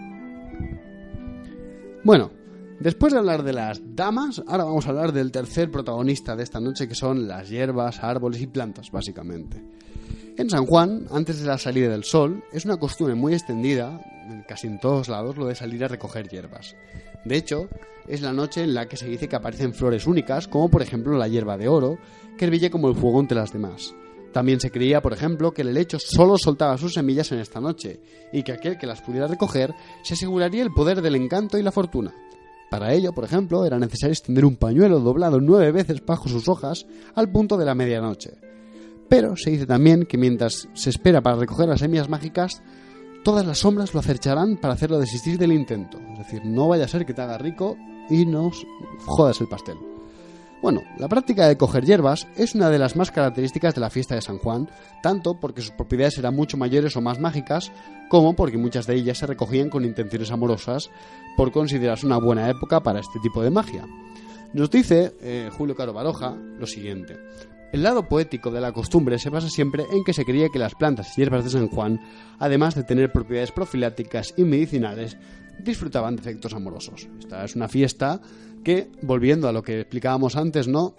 Bueno, después de hablar de las damas, ahora vamos a hablar del tercer protagonista de esta noche, que son las hierbas, árboles y plantas, básicamente. En San Juan, antes de la salida del sol, es una costumbre muy extendida, casi en todos lados, lo de salir a recoger hierbas. De hecho, es la noche en la que se dice que aparecen flores únicas, como por ejemplo la hierba de oro, que brilla como el fuego entre las demás. También se creía, por ejemplo, que el helecho solo soltaba sus semillas en esta noche, y que aquel que las pudiera recoger se aseguraría el poder del encanto y la fortuna. Para ello, por ejemplo, era necesario extender un pañuelo doblado nueve veces bajo sus hojas al punto de la medianoche. Pero se dice también que mientras se espera para recoger las semillas mágicas, todas las sombras lo acecharán para hacerlo desistir del intento. Es decir, no vaya a ser que te haga rico y nos jodas el pastel. Bueno, la práctica de coger hierbas es una de las más características de la fiesta de San Juan, tanto porque sus propiedades eran mucho mayores o más mágicas, como porque muchas de ellas se recogían con intenciones amorosas, por considerarse una buena época para este tipo de magia. Nos dice eh, Julio Caro Baroja lo siguiente: el lado poético de la costumbre se basa siempre en que se creía que las plantas y hierbas de San Juan, además de tener propiedades profilácticas y medicinales, disfrutaban de efectos amorosos. Esta es una fiesta que, volviendo a lo que explicábamos antes, ¿no?,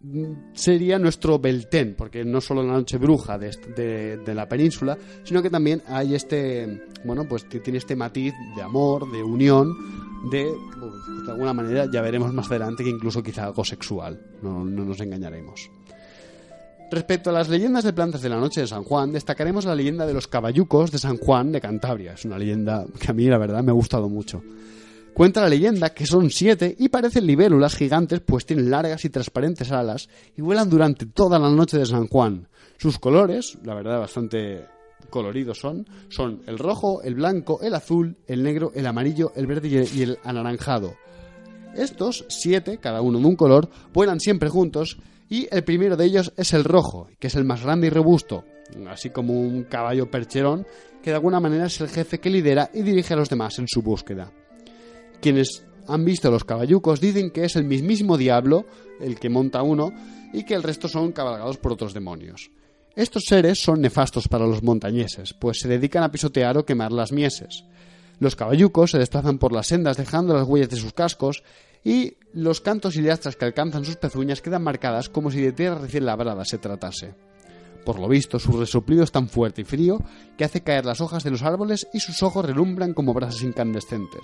sería nuestro Beltén, porque no solo la noche bruja de, de, de la península, sino que también hay este, bueno, pues que tiene este matiz de amor, de unión, de, pues, de alguna manera, ya veremos más adelante, que incluso quizá algo sexual, no, no nos engañaremos. Respecto a las leyendas de plantas de la noche de San Juan, destacaremos la leyenda de los caballucos de San Juan de Cantabria. Es una leyenda que a mí, la verdad, me ha gustado mucho. Cuenta la leyenda que son siete y parecen libélulas gigantes, pues tienen largas y transparentes alas y vuelan durante toda la noche de San Juan. Sus colores, la verdad, bastante coloridos son, son el rojo, el blanco, el azul, el negro, el amarillo, el verde y el anaranjado. Estos siete, cada uno de un color, vuelan siempre juntos. Y el primero de ellos es el rojo, que es el más grande y robusto, así como un caballo percherón, que de alguna manera es el jefe que lidera y dirige a los demás en su búsqueda. Quienes han visto los caballucos dicen que es el mismísimo diablo el que monta uno y que el resto son cabalgados por otros demonios. Estos seres son nefastos para los montañeses, pues se dedican a pisotear o quemar las mieses. Los caballucos se desplazan por las sendas dejando las huellas de sus cascos y los cantos y lastras que alcanzan sus pezuñas quedan marcadas como si de tierra recién labrada se tratase. por lo visto, su resoplido es tan fuerte y frío que hace caer las hojas de los árboles y sus ojos relumbran como brasas incandescentes.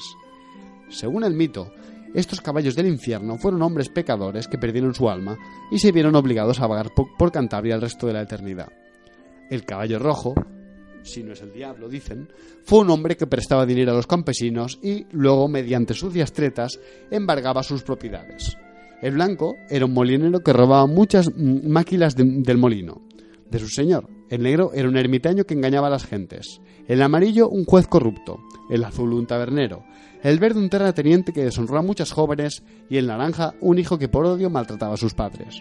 Según el mito, estos caballos del infierno fueron hombres pecadores que perdieron su alma y se vieron obligados a vagar por Cantabria el resto de la eternidad. El caballo rojo, si no es el diablo, dicen, fue un hombre que prestaba dinero a los campesinos y luego, mediante sucias tretas, embargaba sus propiedades. El blanco era un molinero que robaba muchas máquinas de, del molino de su señor. El negro era un ermitaño que engañaba a las gentes. El amarillo, un juez corrupto. El azul, un tabernero. El verde, un terrateniente que deshonró a muchas jóvenes. Y el naranja, un hijo que por odio maltrataba a sus padres.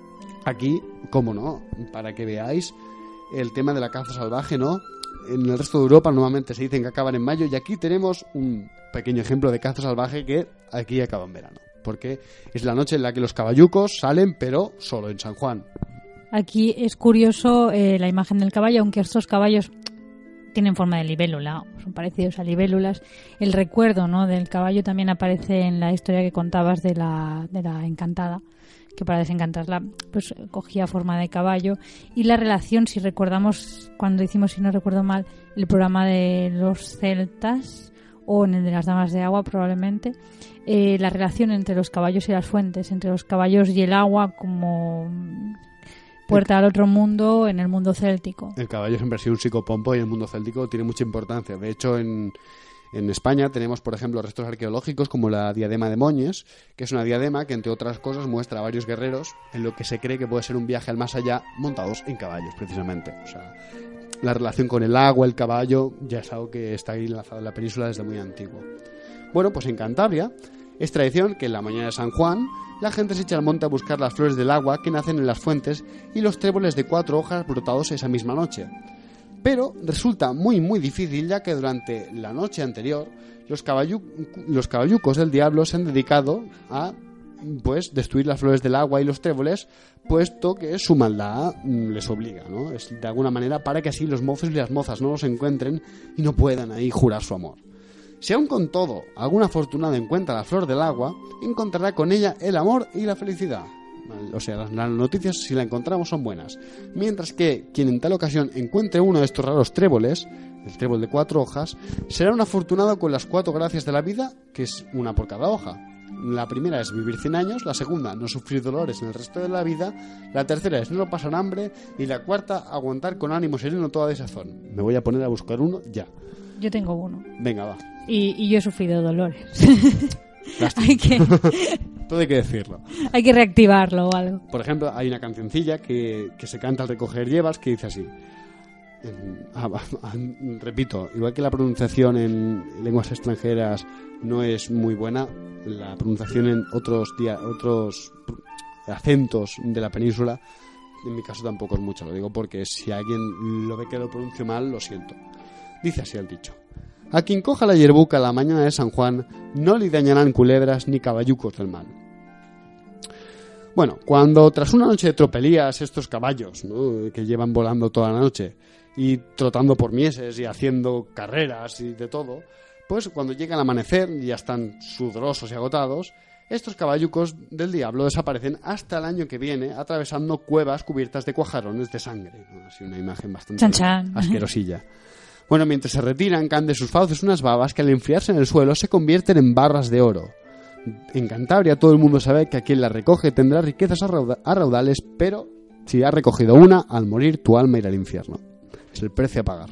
Aquí, cómo no, para que veáis el tema de la caza salvaje, ¿no? En el resto de Europa normalmente se dicen que acaban en mayo y aquí tenemos un pequeño ejemplo de caza salvaje que aquí acaba en verano. Porque es la noche en la que los caballucos salen, pero solo en San Juan. Aquí es curioso eh, la imagen del caballo, aunque estos caballos tienen forma de libélula, son parecidos a libélulas. El recuerdo, ¿no?, del caballo también aparece en la historia que contabas de la, de la encantada, que para desencantarla pues cogía forma de caballo. Y la relación, si recordamos, cuando hicimos, si no recuerdo mal, el programa de los celtas, o en el de las damas de agua probablemente, eh, la relación entre los caballos y las fuentes, entre los caballos y el agua como puerta al otro mundo en el mundo céltico. El caballo siempre ha sido un psicopompo y en el mundo céltico tiene mucha importancia. De hecho, en, en España tenemos, por ejemplo, restos arqueológicos como la diadema de Moñes, que es una diadema que, entre otras cosas, muestra a varios guerreros en lo que se cree que puede ser un viaje al más allá montados en caballos, precisamente. O sea, la relación con el agua, el caballo, ya es algo que está ahí enlazado en la península desde muy antiguo. Bueno, pues en Cantabria es tradición que en la mañana de San Juan la gente se echa al monte a buscar las flores del agua que nacen en las fuentes y los tréboles de cuatro hojas brotados esa misma noche. Pero resulta muy muy difícil, ya que durante la noche anterior los, caballu- los caballucos del diablo se han dedicado a pues destruir las flores del agua y los tréboles, puesto que su maldad mm, les obliga, ¿no? Es de alguna manera para que así los mozos y las mozas no los encuentren y no puedan ahí jurar su amor. Si aún con todo algún afortunado encuentra la flor del agua, encontrará con ella el amor y la felicidad. O sea, las, las noticias, si la encontramos, son buenas. Mientras que quien en tal ocasión encuentre uno de estos raros tréboles, el trébol de cuatro hojas, será un afortunado con las cuatro gracias de la vida, que es una por cada hoja. La primera es vivir cien años, la segunda no sufrir dolores en el resto de la vida, la tercera es no pasar hambre y la cuarta aguantar con ánimo sereno toda desazón. Me voy a poner a buscar uno ya. Yo tengo uno. Venga, va. Y, y yo he sufrido dolores. hay que Todo hay que decirlo. Hay que reactivarlo o algo. Por ejemplo, hay una cancioncilla que, que se canta al recoger llevas que dice así. En, ah, ah, repito, igual que la pronunciación en lenguas extranjeras no es muy buena, la pronunciación en otros dia, otros acentos de la península, en mi caso tampoco es mucho. Lo digo porque si alguien lo ve que lo pronuncio mal, lo siento. Dice así el dicho: a quien coja la yerbuca la mañana de San Juan, no le dañarán culebras ni caballucos del mal. Bueno, cuando tras una noche de tropelías estos caballos, ¿no?, que llevan volando toda la noche y trotando por mieses y haciendo carreras y de todo, pues cuando llega el amanecer y ya están sudorosos y agotados, estos caballucos del diablo desaparecen hasta el año que viene atravesando cuevas cubiertas de cuajarones de sangre. Así una imagen bastante chan, chan. asquerosilla. Bueno, mientras se retiran, caen de sus fauces unas babas que al enfriarse en el suelo se convierten en barras de oro. En Cantabria todo el mundo sabe que a quien la recoge tendrá riquezas a, rauda- a raudales, pero si has recogido una, al morir tu alma irá al infierno. Es el precio a pagar.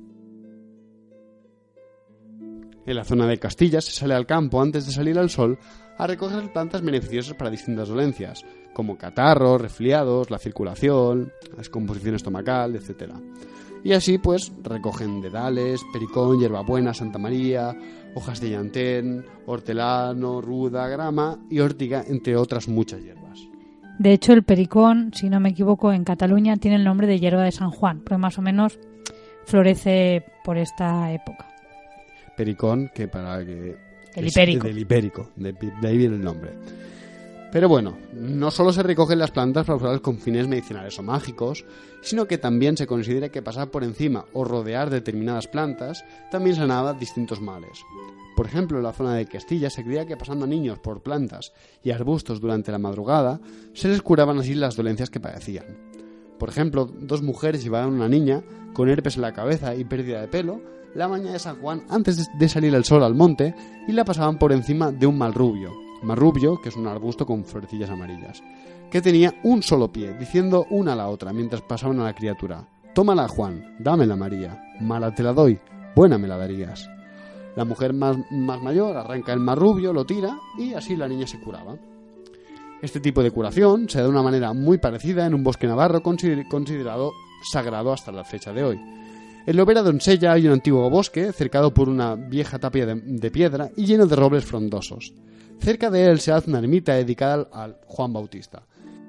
En la zona de Castilla se sale al campo antes de salir al sol a recoger plantas beneficiosas para distintas dolencias, como catarros, resfriados, la circulación, la descomposición estomacal, etcétera. Y así pues recogen dedales, pericón, hierbabuena, Santa María, hojas de llantén, hortelano, ruda, grama y ortiga, entre otras muchas hierbas. De hecho, el pericón, si no me equivoco, en Cataluña tiene el nombre de hierba de San Juan, porque más o menos florece por esta época. Pericón, que para que... El hipérico. Del hipérico, de, de ahí viene el nombre. Pero bueno, no solo se recogen las plantas para usarlas con fines medicinales o mágicos, sino que también se considera que pasar por encima o rodear determinadas plantas también sanaba distintos males. Por ejemplo, en la zona de Castilla se creía que pasando a niños por plantas y arbustos durante la madrugada se les curaban así las dolencias que padecían. Por ejemplo, dos mujeres llevaban una niña con herpes en la cabeza y pérdida de pelo la mañana de San Juan antes de salir el sol al monte y la pasaban por encima de un malrubio. Malrubio, que es un arbusto con florecillas amarillas, que tenía un solo pie, diciendo una a la otra mientras pasaban a la criatura: «Tómala, Juan, dámela, María, mala te la doy, buena me la darías». La mujer más, más mayor arranca el marrubio, lo tira y así la niña se curaba. Este tipo de curación se da de una manera muy parecida en un bosque navarro consider- considerado sagrado hasta la fecha de hoy. En Lobera de Onsella hay un antiguo bosque cercado por una vieja tapia de, de piedra y lleno de robles frondosos. Cerca de él se hace una ermita dedicada al, al Juan Bautista.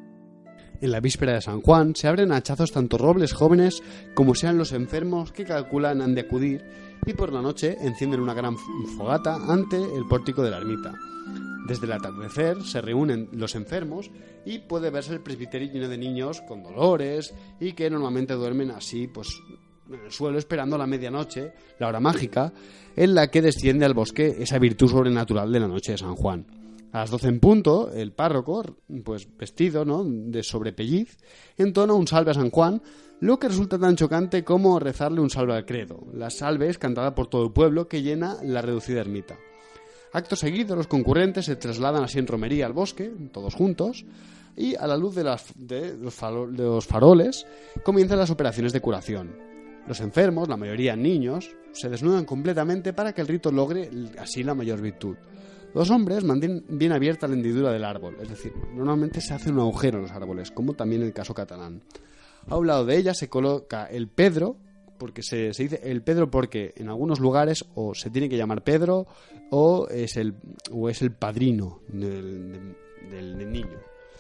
En la víspera de San Juan se abren a hachazos tanto robles jóvenes como sean los enfermos que calculan han de acudir, y por la noche encienden una gran fogata ante el pórtico de la ermita. Desde el atardecer se reúnen los enfermos y puede verse el presbiterio lleno de niños con dolores y que normalmente duermen así pues en el suelo esperando la medianoche, la hora mágica, en la que desciende al bosque esa virtud sobrenatural de la noche de San Juan. A las doce en punto, el párroco, pues vestido, ¿no?, de sobrepelliz, entona un salve a San Juan, lo que resulta tan chocante como rezarle un salve al credo. La salve es cantada por todo el pueblo que llena la reducida ermita. Acto seguido, los concurrentes se trasladan así en romería al bosque, todos juntos, y a la luz de, las, de, los, faro, de los faroles comienzan las operaciones de curación. Los enfermos, la mayoría niños, se desnudan completamente para que el rito logre así la mayor virtud. Los hombres mantienen bien abierta la hendidura del árbol, es decir, normalmente se hace un agujero en los árboles, como también en el caso catalán. A un lado de ella se coloca el Pedro, porque se, se dice el Pedro porque en algunos lugares o se tiene que llamar Pedro o es el, o es el padrino del, del, del niño,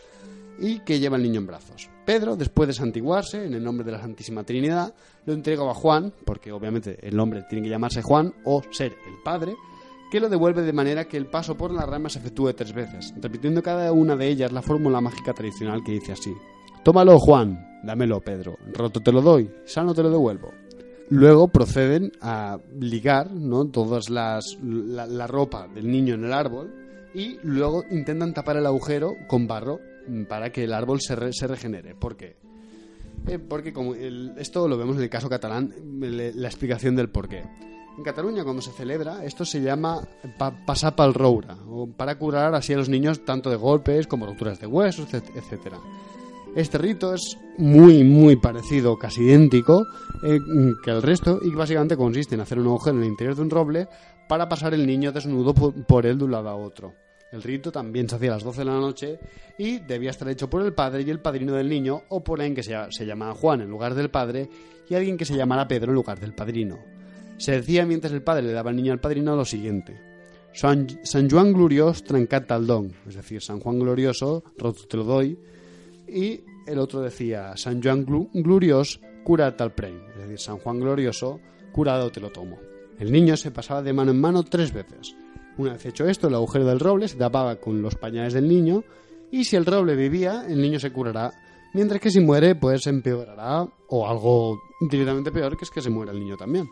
y que lleva el niño en brazos. Pedro, después de santiguarse en el nombre de la Santísima Trinidad, lo entrega a Juan, porque obviamente el nombre tiene que llamarse Juan o ser el padre, que lo devuelve de manera que el paso por las ramas se efectúe tres veces, repitiendo cada una de ellas la fórmula mágica tradicional que dice así: «Tómalo, Juan, dámelo, Pedro, roto te lo doy, sano te lo devuelvo». Luego proceden a ligar, ¿no?, todas las la, la ropa del niño en el árbol y luego intentan tapar el agujero con barro para que el árbol se, re, se regenere. ¿Por qué? Eh, porque como el, esto lo vemos en el caso catalán, le, la explicación del por qué. En Cataluña, cuando se celebra, esto se llama pa, pasar pel roure, o para curar así a los niños tanto de golpes como roturas de huesos, etcétera. Este rito es muy, muy parecido, casi idéntico eh, que el resto, y básicamente consiste en hacer un agujero en el interior de un roble para pasar el niño desnudo por, por él de un lado a otro. El rito también se hacía a las doce de la noche y debía estar hecho por el padre y el padrino del niño, o por alguien que se, se llamaba Juan en lugar del padre y alguien que se llamara Pedro en lugar del padrino. Se decía mientras el padre le daba al niño al padrino lo siguiente: San, San Juan gloriós trencat el don, es decir, San Juan glorioso, roto te lo doy, y el otro decía San Juan glu, gloriós curat el preny, es decir, San Juan glorioso, curado te lo tomo. El niño se pasaba de mano en mano tres veces. Una vez hecho esto, el agujero del roble se tapaba con los pañales del niño y si el roble vivía, el niño se curará, mientras que si muere, pues empeorará, o algo directamente peor, que es que se muera el niño también.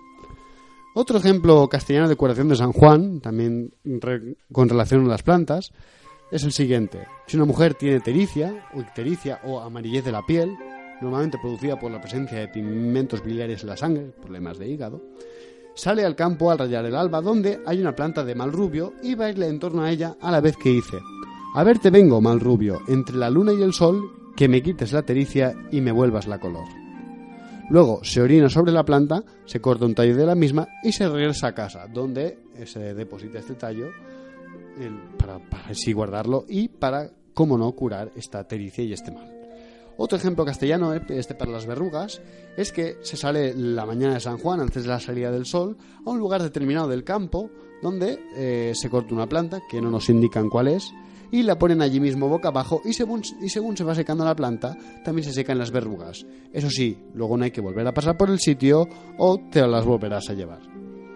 Otro ejemplo castellano de curación de San Juan, también re, con relación a las plantas, es el siguiente. Si una mujer tiene tericia, o ictericia, o amarillez de la piel, normalmente producida por la presencia de pigmentos biliares en la sangre, problemas de hígado, sale al campo al rayar el alba, donde hay una planta de mal rubio, y baila en torno a ella a la vez que dice: «A verte vengo, mal rubio, entre la luna y el sol, que me quites la tericia y me vuelvas la color». Luego se orina sobre la planta, se corta un tallo de la misma y se regresa a casa, donde se deposita este tallo el, para, para así guardarlo y para, cómo no, curar esta tericia y este mal. Otro ejemplo castellano, este para las verrugas, es que se sale la mañana de San Juan, antes de la salida del sol, a un lugar determinado del campo, donde eh, se corta una planta, que no nos indican cuál es, y la ponen allí mismo boca abajo, y según, y según se va secando la planta, también se secan las verrugas. Eso sí, luego no hay que volver a pasar por el sitio o te las volverás a llevar.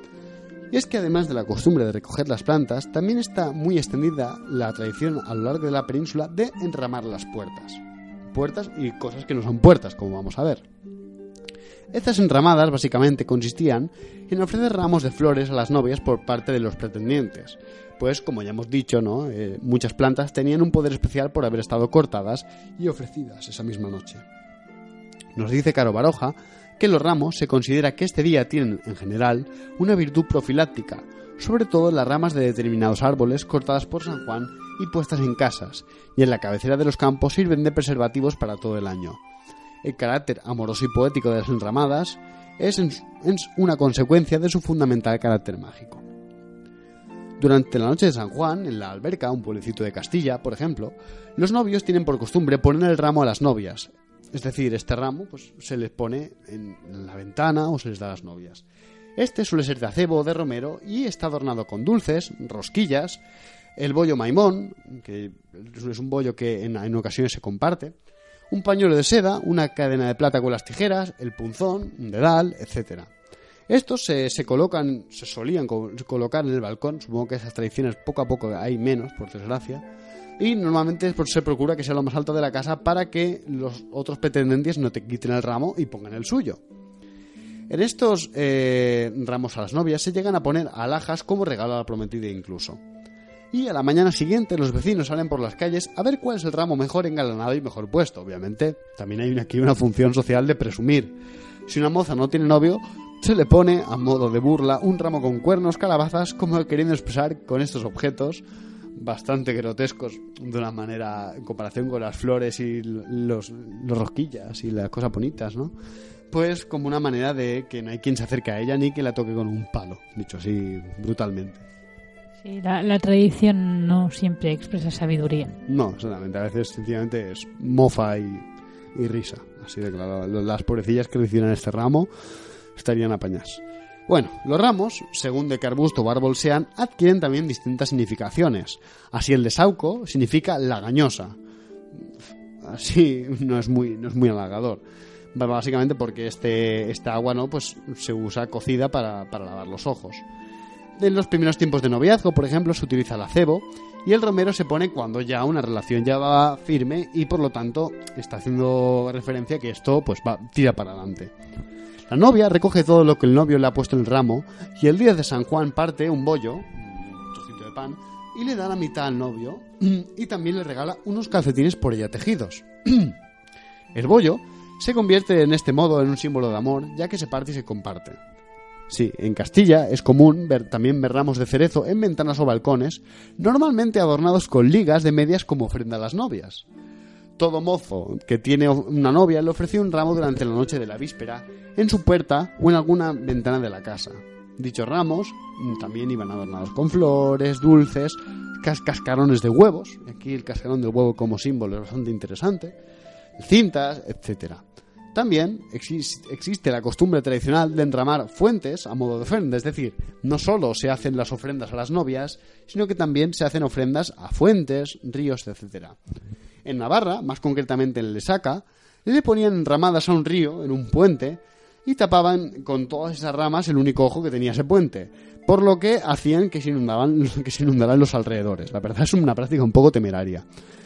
Y es que además de la costumbre de recoger las plantas, también está muy extendida la tradición a lo largo de la península de enramar las puertas. Puertas y cosas que no son puertas, como vamos a ver. Estas enramadas básicamente consistían en ofrecer ramos de flores a las novias por parte de los pretendientes, pues como ya hemos dicho, ¿no? Eh, muchas plantas tenían un poder especial por haber estado cortadas y ofrecidas esa misma noche. Nos dice Caro Baroja que los ramos se considera que este día tienen, en general, una virtud profiláctica, sobre todo en las ramas de determinados árboles cortadas por San Juan y puestas en casas, y en la cabecera de los campos sirven de preservativos para todo el año. El carácter amoroso y poético de las enramadas es, en, es una consecuencia de su fundamental carácter mágico. Durante la noche de San Juan, en la Alberca, un pueblecito de Castilla, por ejemplo, los novios tienen por costumbre poner el ramo a las novias. Es decir, este ramo pues, se les pone en la ventana o se les da a las novias. Este suele ser de acebo o de romero y está adornado con dulces, rosquillas, el bollo maimón, que es un bollo que en, en ocasiones se comparte, un pañuelo de seda, una cadena de plata con las tijeras, el punzón, un dedal, etcétera. Estos se, se colocan, se solían co- colocar en el balcón, supongo que esas tradiciones poco a poco hay menos, por desgracia, y normalmente se procura que sea lo más alto de la casa para que los otros pretendientes no te quiten el ramo y pongan el suyo. En estos eh, ramos a las novias se llegan a poner alhajas como regalo a la prometida incluso. Y a la mañana siguiente los vecinos salen por las calles a ver cuál es el ramo mejor engalanado y mejor puesto. Obviamente, también hay aquí una función social de presumir. Si una moza no tiene novio, se le pone, a modo de burla, un ramo con cuernos, calabazas, como queriendo expresar con estos objetos bastante grotescos de una manera en comparación con las flores y los, los rosquillas y las cosas bonitas, ¿no? Pues como una manera de que no hay quien se acerque a ella ni que la toque con un palo, dicho así brutalmente. Sí, la, la tradición no siempre expresa sabiduría. No, solamente a veces sencillamente es mofa y, y risa. Así de claro, las pobrecillas que le hicieron este ramo estarían apañadas. Bueno, los ramos, según de qué arbusto o árbol sean, adquieren también distintas significaciones. Así el de sauco significa lagañosa. Así no es muy, no es muy halagador. Básicamente porque este, esta agua no pues se usa cocida para, para lavar los ojos. En los primeros tiempos de noviazgo, por ejemplo, se utiliza el acebo y el romero se pone cuando ya una relación ya va firme y por lo tanto está haciendo referencia a que esto pues va tira para adelante. La novia recoge todo lo que el novio le ha puesto en el ramo y el día de San Juan parte un bollo, un trocito de pan, y le da la mitad al novio y también le regala unos calcetines por ella tejidos. El bollo se convierte en este modo en un símbolo de amor, ya que se parte y se comparte. Sí, en Castilla es común ver, también ver ramos de cerezo en ventanas o balcones, normalmente adornados con ligas de medias como ofrenda a las novias. Todo mozo que tiene una novia le ofrece un ramo durante la noche de la víspera en su puerta o en alguna ventana de la casa. Dichos ramos también iban adornados con flores, dulces, cas- cascarones de huevos, aquí el cascarón del huevo como símbolo es bastante interesante, cintas, etcétera. También existe, existe la costumbre tradicional de enramar fuentes a modo de ofrenda, es decir, no solo se hacen las ofrendas a las novias, sino que también se hacen ofrendas a fuentes, ríos, etcétera. En Navarra, más concretamente en Lesaca, le ponían enramadas a un río en un puente y tapaban con todas esas ramas el único ojo que tenía ese puente, por lo que hacían que se inundaban, que se inundaran los alrededores. La verdad es una práctica un poco temeraria.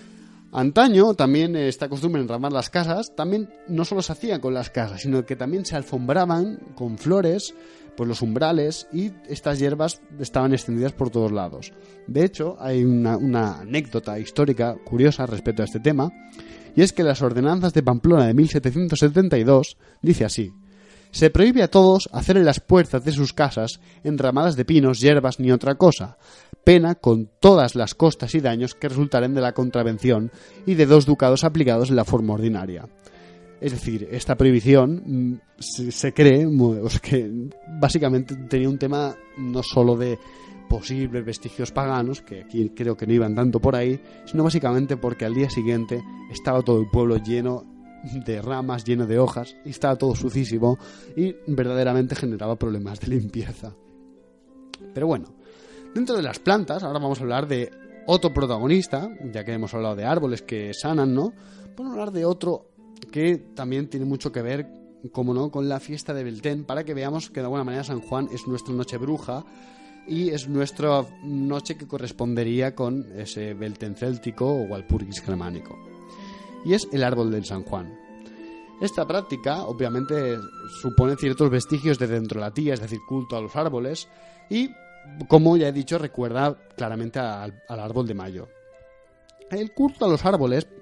Antaño también esta costumbre de enramar las casas también no solo se hacía con las casas, sino que también se alfombraban con flores pues los umbrales y estas hierbas estaban extendidas por todos lados. De hecho, hay una, una anécdota histórica curiosa respecto a este tema, y es que las ordenanzas de Pamplona de mil setecientos setenta y dos dice así: se prohíbe a todos hacer en las puertas de sus casas enramadas de pinos, hierbas ni otra cosa, pena con todas las costas y daños que resultaren de la contravención y de dos ducados aplicados en la forma ordinaria. Es decir, esta prohibición se, se cree o sea, que básicamente tenía un tema no solo de posibles vestigios paganos, que aquí creo que no iban tanto por ahí, sino básicamente porque al día siguiente estaba todo el pueblo lleno de ramas, lleno de hojas, y estaba todo sucísimo y verdaderamente generaba problemas de limpieza. Pero bueno, dentro de las plantas, ahora vamos a hablar de otro protagonista, ya que hemos hablado de árboles que sanan, ¿no? Vamos a hablar de otro que también tiene mucho que ver, como no, con la fiesta de Beltén, para que veamos que de alguna manera San Juan es nuestra noche bruja y es nuestra noche que correspondería con ese Beltén céltico o Walpurgis germánico. Y es el árbol del San Juan. Esta práctica obviamente supone ciertos vestigios de dentrolatía, es decir, culto a los árboles, y como ya he dicho, recuerda claramente al, al árbol de mayo. El culto a los árboles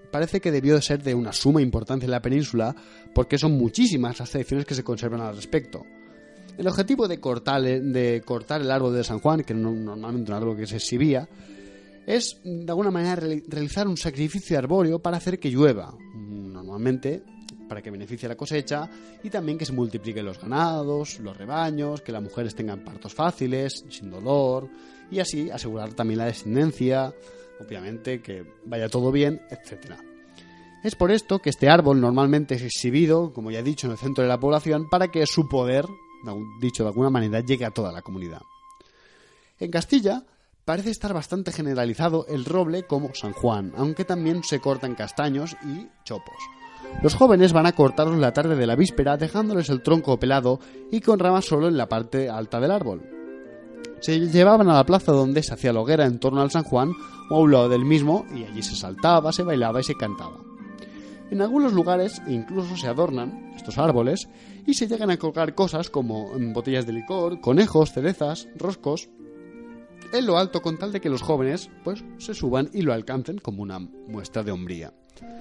parece que debió de ser de una suma importancia en la península, porque son muchísimas las tradiciones que se conservan al respecto. El objetivo de cortar, de cortar el árbol de San Juan, que no, normalmente un árbol que se exhibía, es de alguna manera realizar un sacrificio arbóreo para hacer que llueva, normalmente para que beneficie la cosecha y también que se multipliquen los ganados, los rebaños, que las mujeres tengan partos fáciles, sin dolor, y así asegurar también la descendencia, obviamente que vaya todo bien, etcétera. Es por esto que este árbol normalmente es exhibido, como ya he dicho, en el centro de la población para que su poder, dicho de alguna manera, llegue a toda la comunidad. En Castilla parece estar bastante generalizado el roble como San Juan, aunque también se cortan castaños y chopos. Los jóvenes van a cortarlos la tarde de la víspera, dejándoles el tronco pelado y con ramas solo en la parte alta del árbol. Se llevaban a la plaza donde se hacía la hoguera en torno al San Juan o a un lado del mismo, y allí se saltaba, se bailaba y se cantaba. En algunos lugares incluso se adornan estos árboles y se llegan a colgar cosas como botellas de licor, conejos, cerezas, roscos en lo alto, con tal de que los jóvenes pues se suban y lo alcancen como una muestra de hombría.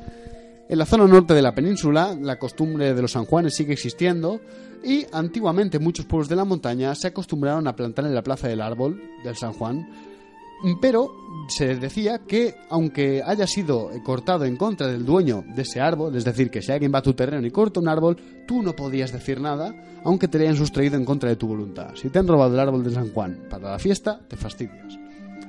En la zona norte de la península, la costumbre de los San Juanes sigue existiendo y antiguamente muchos pueblos de la montaña se acostumbraron a plantar en la plaza del árbol del San Juan, pero se decía que aunque haya sido cortado en contra del dueño de ese árbol, es decir, que si alguien va a tu terreno y corta un árbol, tú no podías decir nada, aunque te lo hayan sustraído en contra de tu voluntad. Si te han robado el árbol de San Juan para la fiesta, te fastidias.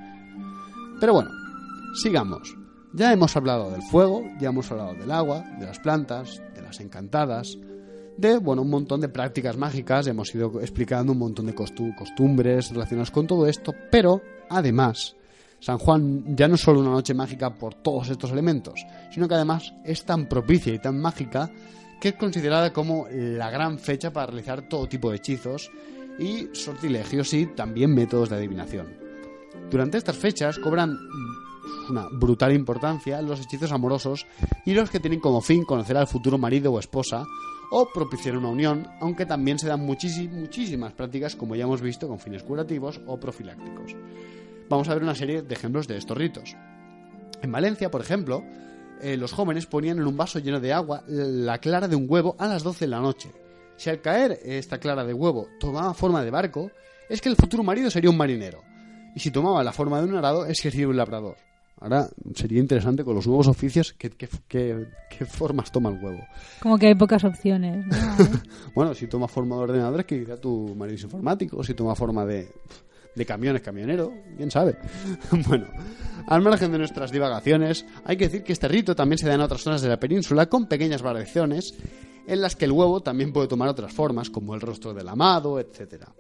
Pero bueno, sigamos. Ya hemos hablado del fuego, ya hemos hablado del agua, de las plantas, de las encantadas, de bueno, un montón de prácticas mágicas, hemos ido explicando un montón de costu- costumbres relacionadas con todo esto, pero además, San Juan ya no es solo una noche mágica por todos estos elementos, sino que además es tan propicia y tan mágica que es considerada como la gran fecha para realizar todo tipo de hechizos y sortilegios y también métodos de adivinación. Durante estas fechas cobran una brutal importancia los hechizos amorosos y los que tienen como fin conocer al futuro marido o esposa o propiciar una unión, aunque también se dan muchísimas, muchísimas prácticas, como ya hemos visto, con fines curativos o profilácticos. Vamos a ver una serie de ejemplos de estos ritos. En Valencia, por ejemplo, eh, los jóvenes ponían en un vaso lleno de agua la clara de un huevo a las doce de la noche. Si al caer esta clara de huevo tomaba forma de barco, es que el futuro marido sería un marinero. Y si tomaba la forma de un arado, es que sería un labrador. Ahora sería interesante con los nuevos oficios qué, qué, qué, qué formas toma el huevo. Como que hay pocas opciones, ¿no? Bueno, si toma forma de ordenador es que quizá tu marido es informático, si toma forma de, de camiones, camionero, quién sabe. Bueno, al margen de nuestras divagaciones, hay que decir que este rito también se da en otras zonas de la península con pequeñas variaciones en las que el huevo también puede tomar otras formas, como el rostro del amado, etcétera.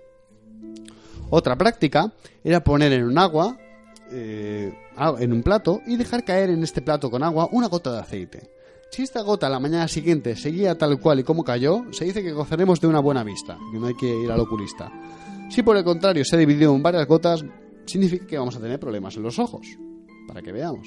Otra práctica era poner en un agua Eh, en un plato y dejar caer en este plato con agua una gota de aceite. Si esta gota a la mañana siguiente seguía tal cual y como cayó, se dice que gozaremos de una buena vista, que no hay que ir al oculista. Si por el contrario se dividió en varias gotas, significa que vamos a tener problemas en los ojos, para que veamos.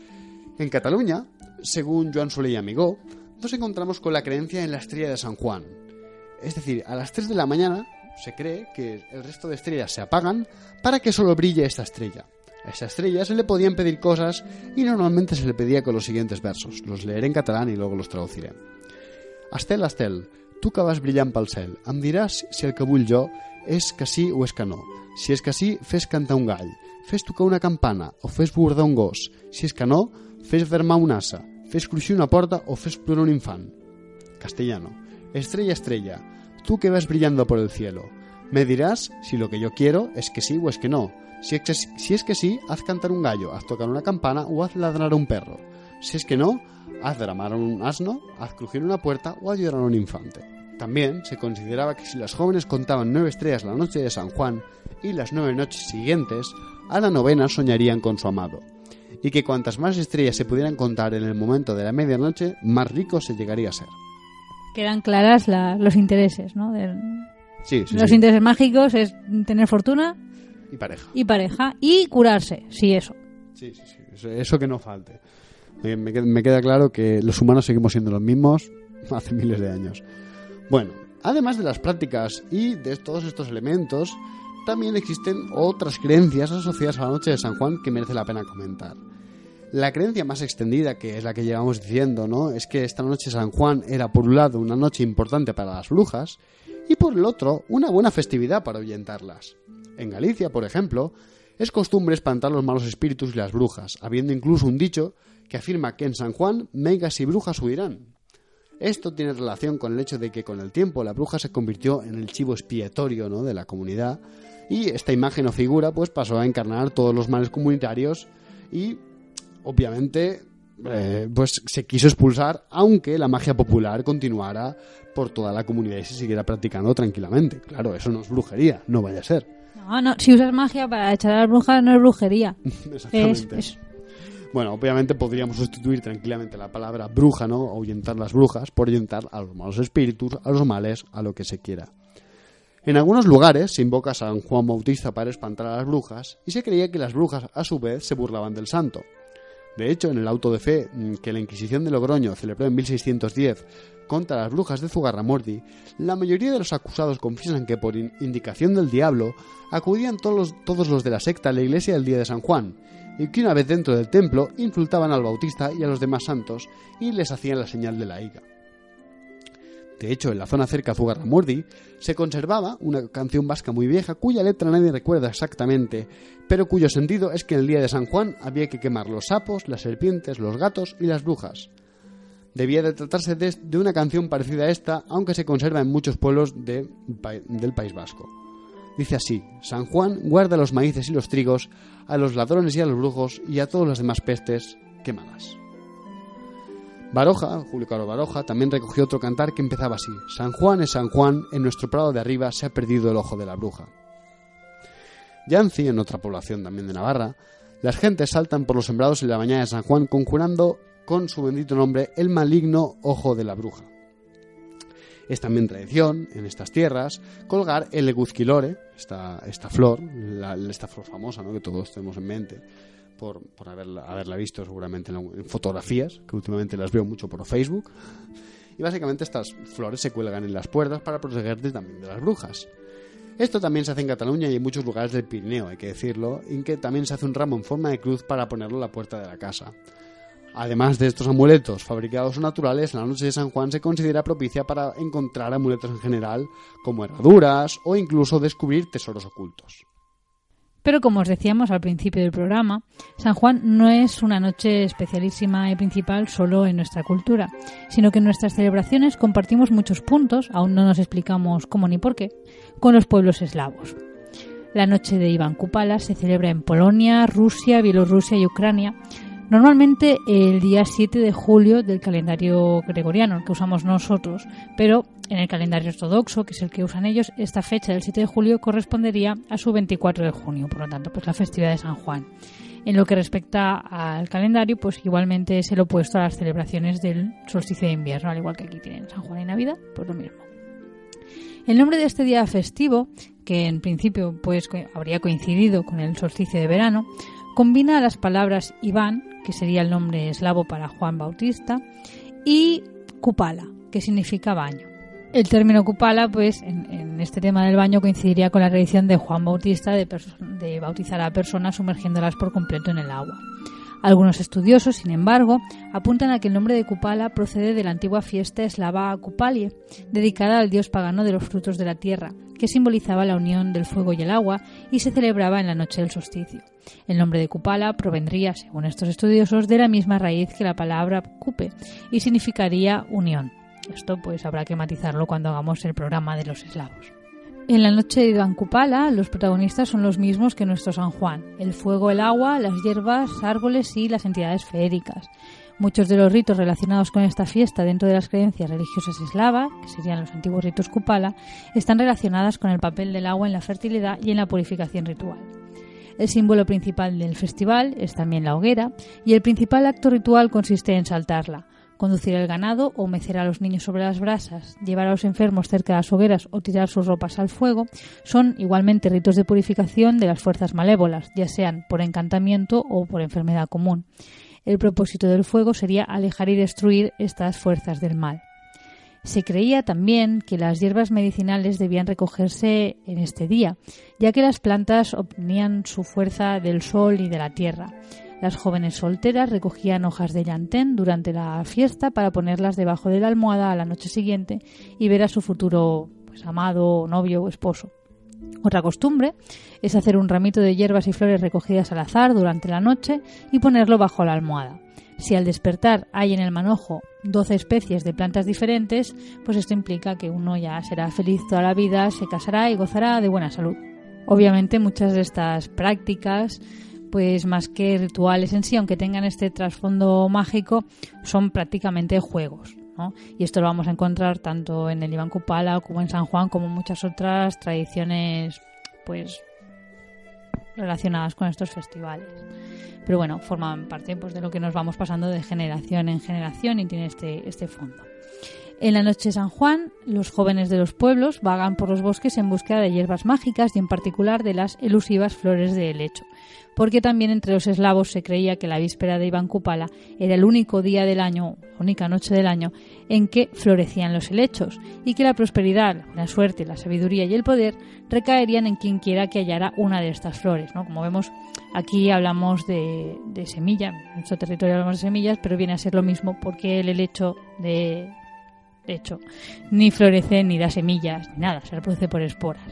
En Cataluña, según Joan Soler y Amigó, nos encontramos con la creencia en la estrella de San Juan. Es decir, a las tres de la mañana se cree que el resto de estrellas se apagan para que solo brille esta estrella. A esa estrella se le podían pedir cosas y normalmente se le pedía con los siguientes versos. Los leeré en catalán y luego los traduciré. Estel, estel, tu que vas brillant pel cel, em diràs si el que vull jo és que sí o és que no. Si és que sí, fes cantar un gall, fes tocar una campana o fes bordar un gos. Si és que no, fes vermar un asa, fes cruixir una porta o fes plorar un infant. Castellano. Estrella, estrella, tú que vas brillando por el cielo, me dirás si lo que yo quiero es que sí o es que no. Si es, que, si es que sí, haz cantar un gallo, haz tocar una campana o haz ladrar a un perro. Si es que no, haz dramar a un asno, haz crujir una puerta o haz llorar a un infante. También se consideraba que si las jóvenes contaban nueve estrellas la noche de San Juan y las nueve noches siguientes, a la novena soñarían con su amado. Y que cuantas más estrellas se pudieran contar en el momento de la medianoche, más rico se llegaría a ser. Quedan claras la, los intereses, ¿no? Del, sí, sí, los sí. intereses mágicos es tener fortuna y pareja. Y pareja. Y curarse, sí, eso. Sí, sí, sí. Eso, eso que no falte. Me, me, me queda claro que los humanos seguimos siendo los mismos hace miles de años. Bueno, además de las prácticas y de todos estos elementos, también existen otras creencias asociadas a la noche de San Juan que merece la pena comentar. La creencia más extendida, que es la que llevamos diciendo, ¿no?, es que esta noche San Juan era por un lado una noche importante para las brujas y por el otro una buena festividad para ahuyentarlas. En Galicia, por ejemplo, es costumbre espantar los malos espíritus y las brujas, habiendo incluso un dicho que afirma que en San Juan meigas y brujas huirán. Esto tiene relación con el hecho de que con el tiempo la bruja se convirtió en el chivo expiatorio, ¿no?, de la comunidad, y esta imagen o figura pues pasó a encarnar todos los males comunitarios y obviamente eh, pues se quiso expulsar, aunque la magia popular continuara por toda la comunidad y se siguiera practicando tranquilamente. Claro, eso no es brujería, no vaya a ser. No, no, si usas magia para echar a las brujas no es brujería. Exactamente. Es, es... Bueno, obviamente podríamos sustituir tranquilamente la palabra bruja, ¿no?, ahuyentar las brujas, por ahuyentar a los malos espíritus, a los males, a lo que se quiera. En algunos lugares se invoca a San Juan Bautista para espantar a las brujas y se creía que las brujas a su vez se burlaban del santo. De hecho, en el auto de fe que la Inquisición de Logroño celebró en mil seiscientos diez contra las brujas de Zugarramurdi, la mayoría de los acusados confiesan que por indicación del diablo acudían todos los, todos los de la secta a la iglesia el día de San Juan, y que una vez dentro del templo insultaban al Bautista y a los demás santos y les hacían la señal de la higa. De hecho, en la zona cerca a Zugarramurdi se conservaba una canción vasca muy vieja cuya letra nadie recuerda exactamente, pero cuyo sentido es que en el día de San Juan había que quemar los sapos, las serpientes, los gatos y las brujas. Debía de tratarse de, de una canción parecida a esta, aunque se conserva en muchos pueblos de, del País Vasco. Dice así: San Juan guarda los maíces y los trigos, a los ladrones y a los brujos y a todas las demás pestes, quémalas. Baroja, Julio Caro Baroja, también recogió otro cantar que empezaba así: San Juan es San Juan, en nuestro prado de arriba se ha perdido el ojo de la bruja. Yanci, en otra población también de Navarra, las gentes saltan por los sembrados en la mañana de San Juan conjurando con su bendito nombre el maligno ojo de la bruja. Es también tradición, en estas tierras, colgar el eguzquilore, esta, esta flor, la, esta flor famosa, ¿no?, que todos tenemos en mente, por, por haberla, haberla visto seguramente en, en fotografías, que últimamente las veo mucho por Facebook. Y básicamente estas flores se cuelgan en las puertas para protegerte también de las brujas. Esto también se hace en Cataluña y en muchos lugares del Pirineo, hay que decirlo, en que también se hace un ramo en forma de cruz para ponerlo en la puerta de la casa. Además de estos amuletos fabricados o naturales, la noche de San Juan se considera propicia para encontrar amuletos en general, como herraduras o incluso descubrir tesoros ocultos. Pero como os decíamos al principio del programa, San Juan no es una noche especialísima y principal solo en nuestra cultura, sino que en nuestras celebraciones compartimos muchos puntos, aún no nos explicamos cómo ni por qué, con los pueblos eslavos. La noche de Iván Kupala se celebra en Polonia, Rusia, Bielorrusia y Ucrania, normalmente el día siete de julio del calendario gregoriano, el que usamos nosotros, pero en el calendario ortodoxo, que es el que usan ellos, esta fecha del siete de julio correspondería a su veinticuatro de junio, por lo tanto, pues la festividad de San Juan. En lo que respecta al calendario, pues igualmente es el opuesto a las celebraciones del solsticio de invierno, al igual que aquí tienen San Juan y Navidad, pues lo mismo. El nombre de este día festivo, que en principio pues habría coincidido con el solsticio de verano, combina las palabras Iván, que sería el nombre eslavo para Juan Bautista, y Kupala, que significa baño. El término Kupala, pues, en, en este tema del baño coincidiría con la tradición de Juan Bautista de, de bautizar a personas sumergiéndolas por completo en el agua. Algunos estudiosos, sin embargo, apuntan a que el nombre de Kupala procede de la antigua fiesta eslava Kupalie, dedicada al dios pagano de los frutos de la tierra, que simbolizaba la unión del fuego y el agua y se celebraba en la noche del solsticio. El nombre de Kupala provendría, según estos estudiosos, de la misma raíz que la palabra kupe y significaría unión. Esto pues habrá que matizarlo cuando hagamos el programa de los eslavos. En la noche de Iván Kupala, los protagonistas son los mismos que nuestro San Juan: el fuego, el agua, las hierbas, árboles y las entidades feéricas. Muchos de los ritos relacionados con esta fiesta dentro de las creencias religiosas eslavas, que serían los antiguos ritos Kupala, están relacionadas con el papel del agua en la fertilidad y en la purificación ritual. El símbolo principal del festival es también la hoguera, y el principal acto ritual consiste en saltarla. Conducir el ganado o mecer a los niños sobre las brasas, llevar a los enfermos cerca de las hogueras o tirar sus ropas al fuego son igualmente ritos de purificación de las fuerzas malévolas, ya sean por encantamiento o por enfermedad común. El propósito del fuego sería alejar y destruir estas fuerzas del mal. Se creía también que las hierbas medicinales debían recogerse en este día, ya que las plantas obtenían su fuerza del sol y de la tierra. Las jóvenes solteras recogían hojas de llantén durante la fiesta para ponerlas debajo de la almohada a la noche siguiente y ver a su futuro pues, amado, novio o esposo. Otra costumbre es hacer un ramito de hierbas y flores recogidas al azar durante la noche y ponerlo bajo la almohada. Si al despertar hay en el manojo doce especies de plantas diferentes, pues esto implica que uno ya será feliz toda la vida, se casará y gozará de buena salud. Obviamente muchas de estas prácticas, pues más que rituales en sí, aunque tengan este trasfondo mágico, son prácticamente juegos, ¿no? Y esto lo vamos a encontrar tanto en el Iván Kupala como en San Juan, como muchas otras tradiciones pues relacionadas con estos festivales. Pero bueno, forman parte pues, de lo que nos vamos pasando de generación en generación y tiene este, este fondo. En la noche de San Juan, los jóvenes de los pueblos vagan por los bosques en búsqueda de hierbas mágicas y en particular de las elusivas flores de helecho, porque también entre los eslavos se creía que la víspera de Iván Kupala era el único día del año, la única noche del año, en que florecían los helechos y que la prosperidad, la suerte, la sabiduría y el poder recaerían en quien quiera que hallara una de estas flores, ¿no? Como vemos, aquí hablamos de, de semilla, en nuestro territorio hablamos de semillas, pero viene a ser lo mismo porque el helecho de... De hecho, ni florece ni da semillas, ni nada, se reproduce por esporas.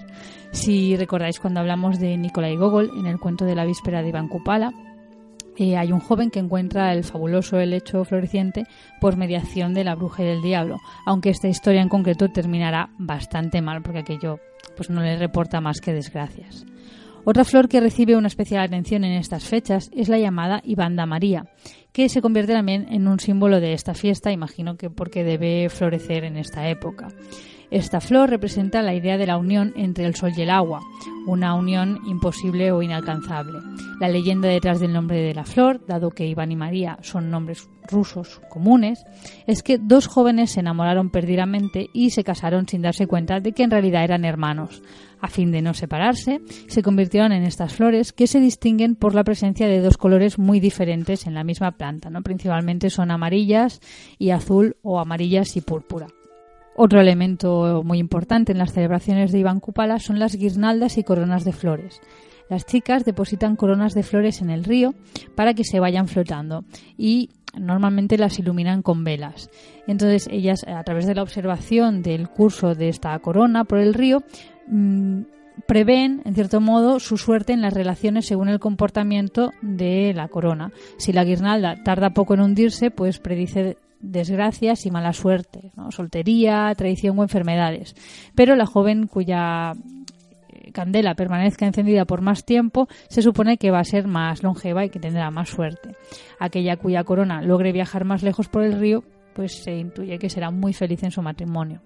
Si recordáis cuando hablamos de Nikolai Gogol, en el cuento de la víspera de Iván Kupala, eh, hay un joven que encuentra el fabuloso helecho floreciente por mediación de la bruja y del diablo, aunque esta historia en concreto terminará bastante mal, porque aquello pues no le reporta más que desgracias. Otra flor que recibe una especial atención en estas fechas es la llamada Ibanda María, que se convierte también en un símbolo de esta fiesta, imagino que porque debe florecer en esta época. Esta flor representa la idea de la unión entre el sol y el agua, una unión imposible o inalcanzable. La leyenda detrás del nombre de la flor, dado que Iván y María son nombres rusos comunes, es que dos jóvenes se enamoraron perdidamente y se casaron sin darse cuenta de que en realidad eran hermanos. A fin de no separarse, se convirtieron en estas flores que se distinguen por la presencia de dos colores muy diferentes en la misma planta, ¿no? Principalmente son amarillas y azul o amarillas y púrpura. Otro elemento muy importante en las celebraciones de Iván Kupala son las guirnaldas y coronas de flores. Las chicas depositan coronas de flores en el río para que se vayan flotando y normalmente las iluminan con velas. Entonces ellas, a través de la observación del curso de esta corona por el río, mmm, prevén, en cierto modo, su suerte en las relaciones según el comportamiento de la corona. Si la guirnalda tarda poco en hundirse, pues predice desgracias y mala suerte, ¿no? Soltería, traición o enfermedades. Pero la joven cuya candela permanezca encendida por más tiempo se supone que va a ser más longeva y que tendrá más suerte. Aquella cuya corona logre viajar más lejos por el río, pues se intuye que será muy feliz en su matrimonio.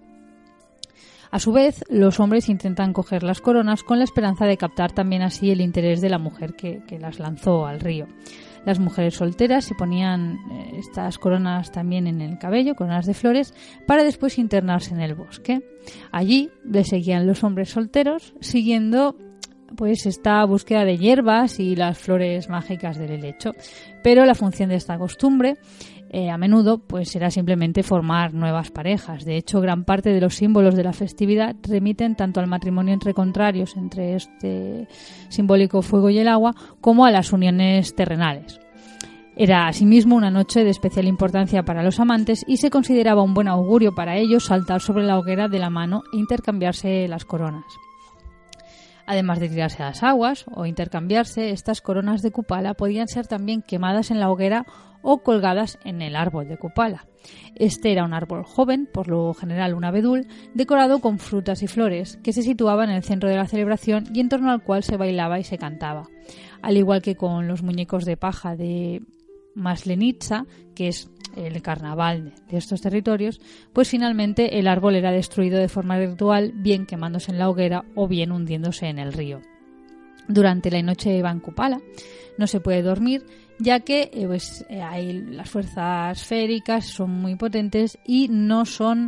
A su vez, los hombres intentan coger las coronas con la esperanza de captar también así el interés de la mujer que, que las lanzó al río. Las mujeres solteras se ponían eh, estas coronas también en el cabello, coronas de flores, para después internarse en el bosque. Allí le seguían los hombres solteros, siguiendo pues esta búsqueda de hierbas y las flores mágicas del helecho. Pero la función de esta costumbre eh, a menudo pues era simplemente formar nuevas parejas. De hecho, gran parte de los símbolos de la festividad remiten tanto al matrimonio entre contrarios, entre este simbólico fuego y el agua, como a las uniones terrenales. Era asimismo una noche de especial importancia para los amantes y se consideraba un buen augurio para ellos saltar sobre la hoguera de la mano e intercambiarse las coronas. Además de tirarse a las aguas o intercambiarse, estas coronas de Kupala podían ser también quemadas en la hoguera o colgadas en el árbol de Kupala. Este era un árbol joven, por lo general un abedul, decorado con frutas y flores, que se situaba en el centro de la celebración y en torno al cual se bailaba y se cantaba. Al igual que con los muñecos de paja de Maslenitsa, que es el carnaval de estos territorios, pues finalmente el árbol era destruido de forma ritual, bien quemándose en la hoguera o bien hundiéndose en el río. Durante la noche de Iván Kupala no se puede dormir, ya que eh, pues, eh, hay las fuerzas féricas son muy potentes y no son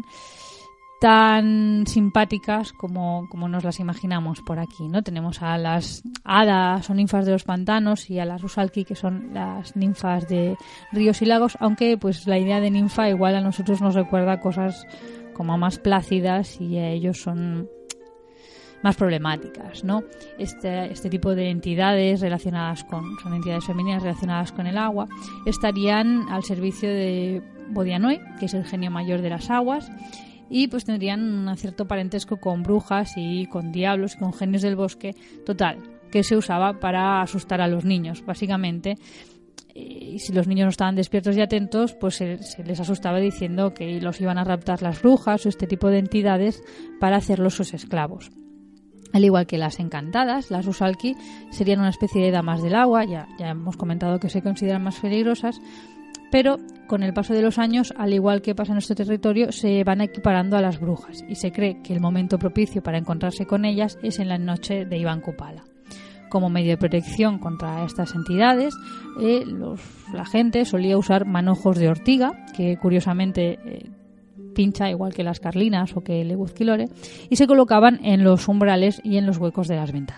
tan simpáticas como, como nos las imaginamos por aquí, ¿no? Tenemos a las hadas o ninfas de los pantanos y a las rusalki, que son las ninfas de ríos y lagos, aunque pues la idea de ninfa igual a nosotros nos recuerda cosas como más plácidas y a ellos son más problemáticas, ¿no? Este, este tipo de entidades relacionadas con, son entidades femeninas relacionadas con el agua, estarían al servicio de Bodianoe, que es el genio mayor de las aguas, y pues tendrían un cierto parentesco con brujas y con diablos y con genios del bosque, total, que se usaba para asustar a los niños, básicamente. Y si los niños no estaban despiertos y atentos, pues se, se les asustaba diciendo que los iban a raptar las brujas o este tipo de entidades para hacerlos sus esclavos. Al igual que las encantadas, las Rusalki serían una especie de damas del agua, ya, ya hemos comentado que se consideran más peligrosas, pero con el paso de los años, al igual que pasa en nuestro territorio, se van equiparando a las brujas y se cree que el momento propicio para encontrarse con ellas es en la noche de Iván Kupala. Como medio de protección contra estas entidades, eh, los, la gente solía usar manojos de ortiga, que curiosamente eh, pincha igual que las carlinas o que el ebuzquilore, y se colocaban en los umbrales y en los huecos de las ventanas.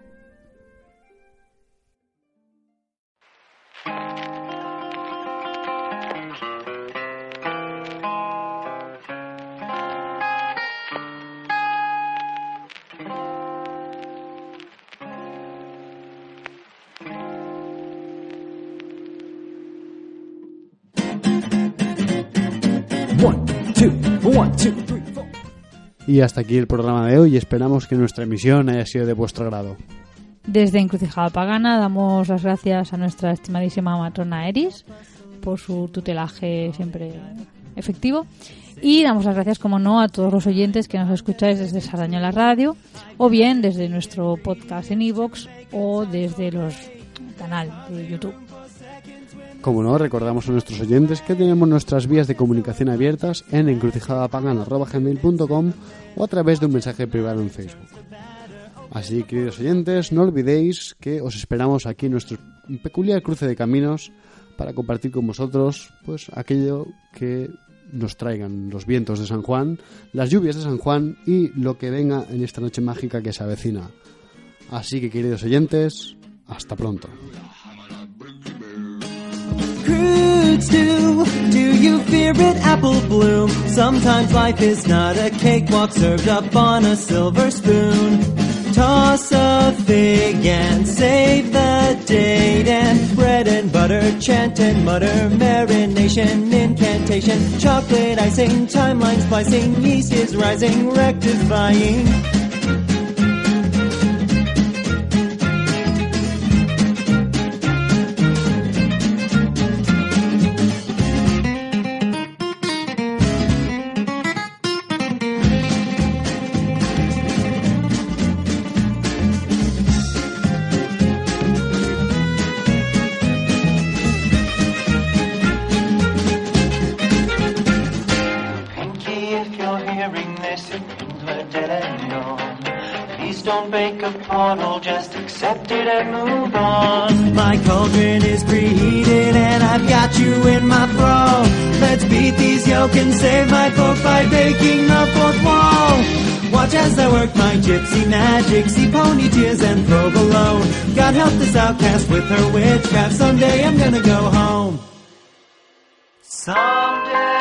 Y hasta aquí el programa de hoy. Esperamos que nuestra emisión haya sido de vuestro agrado. Desde Encrucijada Pagana damos las gracias a nuestra estimadísima matrona Eris por su tutelaje siempre efectivo. Y damos las gracias, como no, a todos los oyentes que nos escucháis desde Sardañola Radio, o bien desde nuestro podcast en iVoox o desde los canal de YouTube. Como no, recordamos a nuestros oyentes que tenemos nuestras vías de comunicación abiertas en encrucijadapagan arroba gmail punto com o a través de un mensaje privado en Facebook. Así, queridos oyentes, no olvidéis que os esperamos aquí en nuestro peculiar cruce de caminos para compartir con vosotros pues aquello que nos traigan los vientos de San Juan, las lluvias de San Juan y lo que venga en esta noche mágica que se avecina. Así que, queridos oyentes, hasta pronto. Crudes do, do you fear it, apple bloom? Sometimes life is not a cakewalk served up on a silver spoon. Toss a fig and save the date, and bread and butter, chant and mutter, marination, incantation, chocolate icing, timeline splicing, yeast is rising, rectifying. Just accept it and move on. My cauldron is preheated and I've got you in my thrall. Let's beat these yoke and save my folk by breaking the fourth wall. Watch as I work my gypsy magic, see pony tears and provolone. God help this outcast with her witchcraft, someday I'm gonna go home. Someday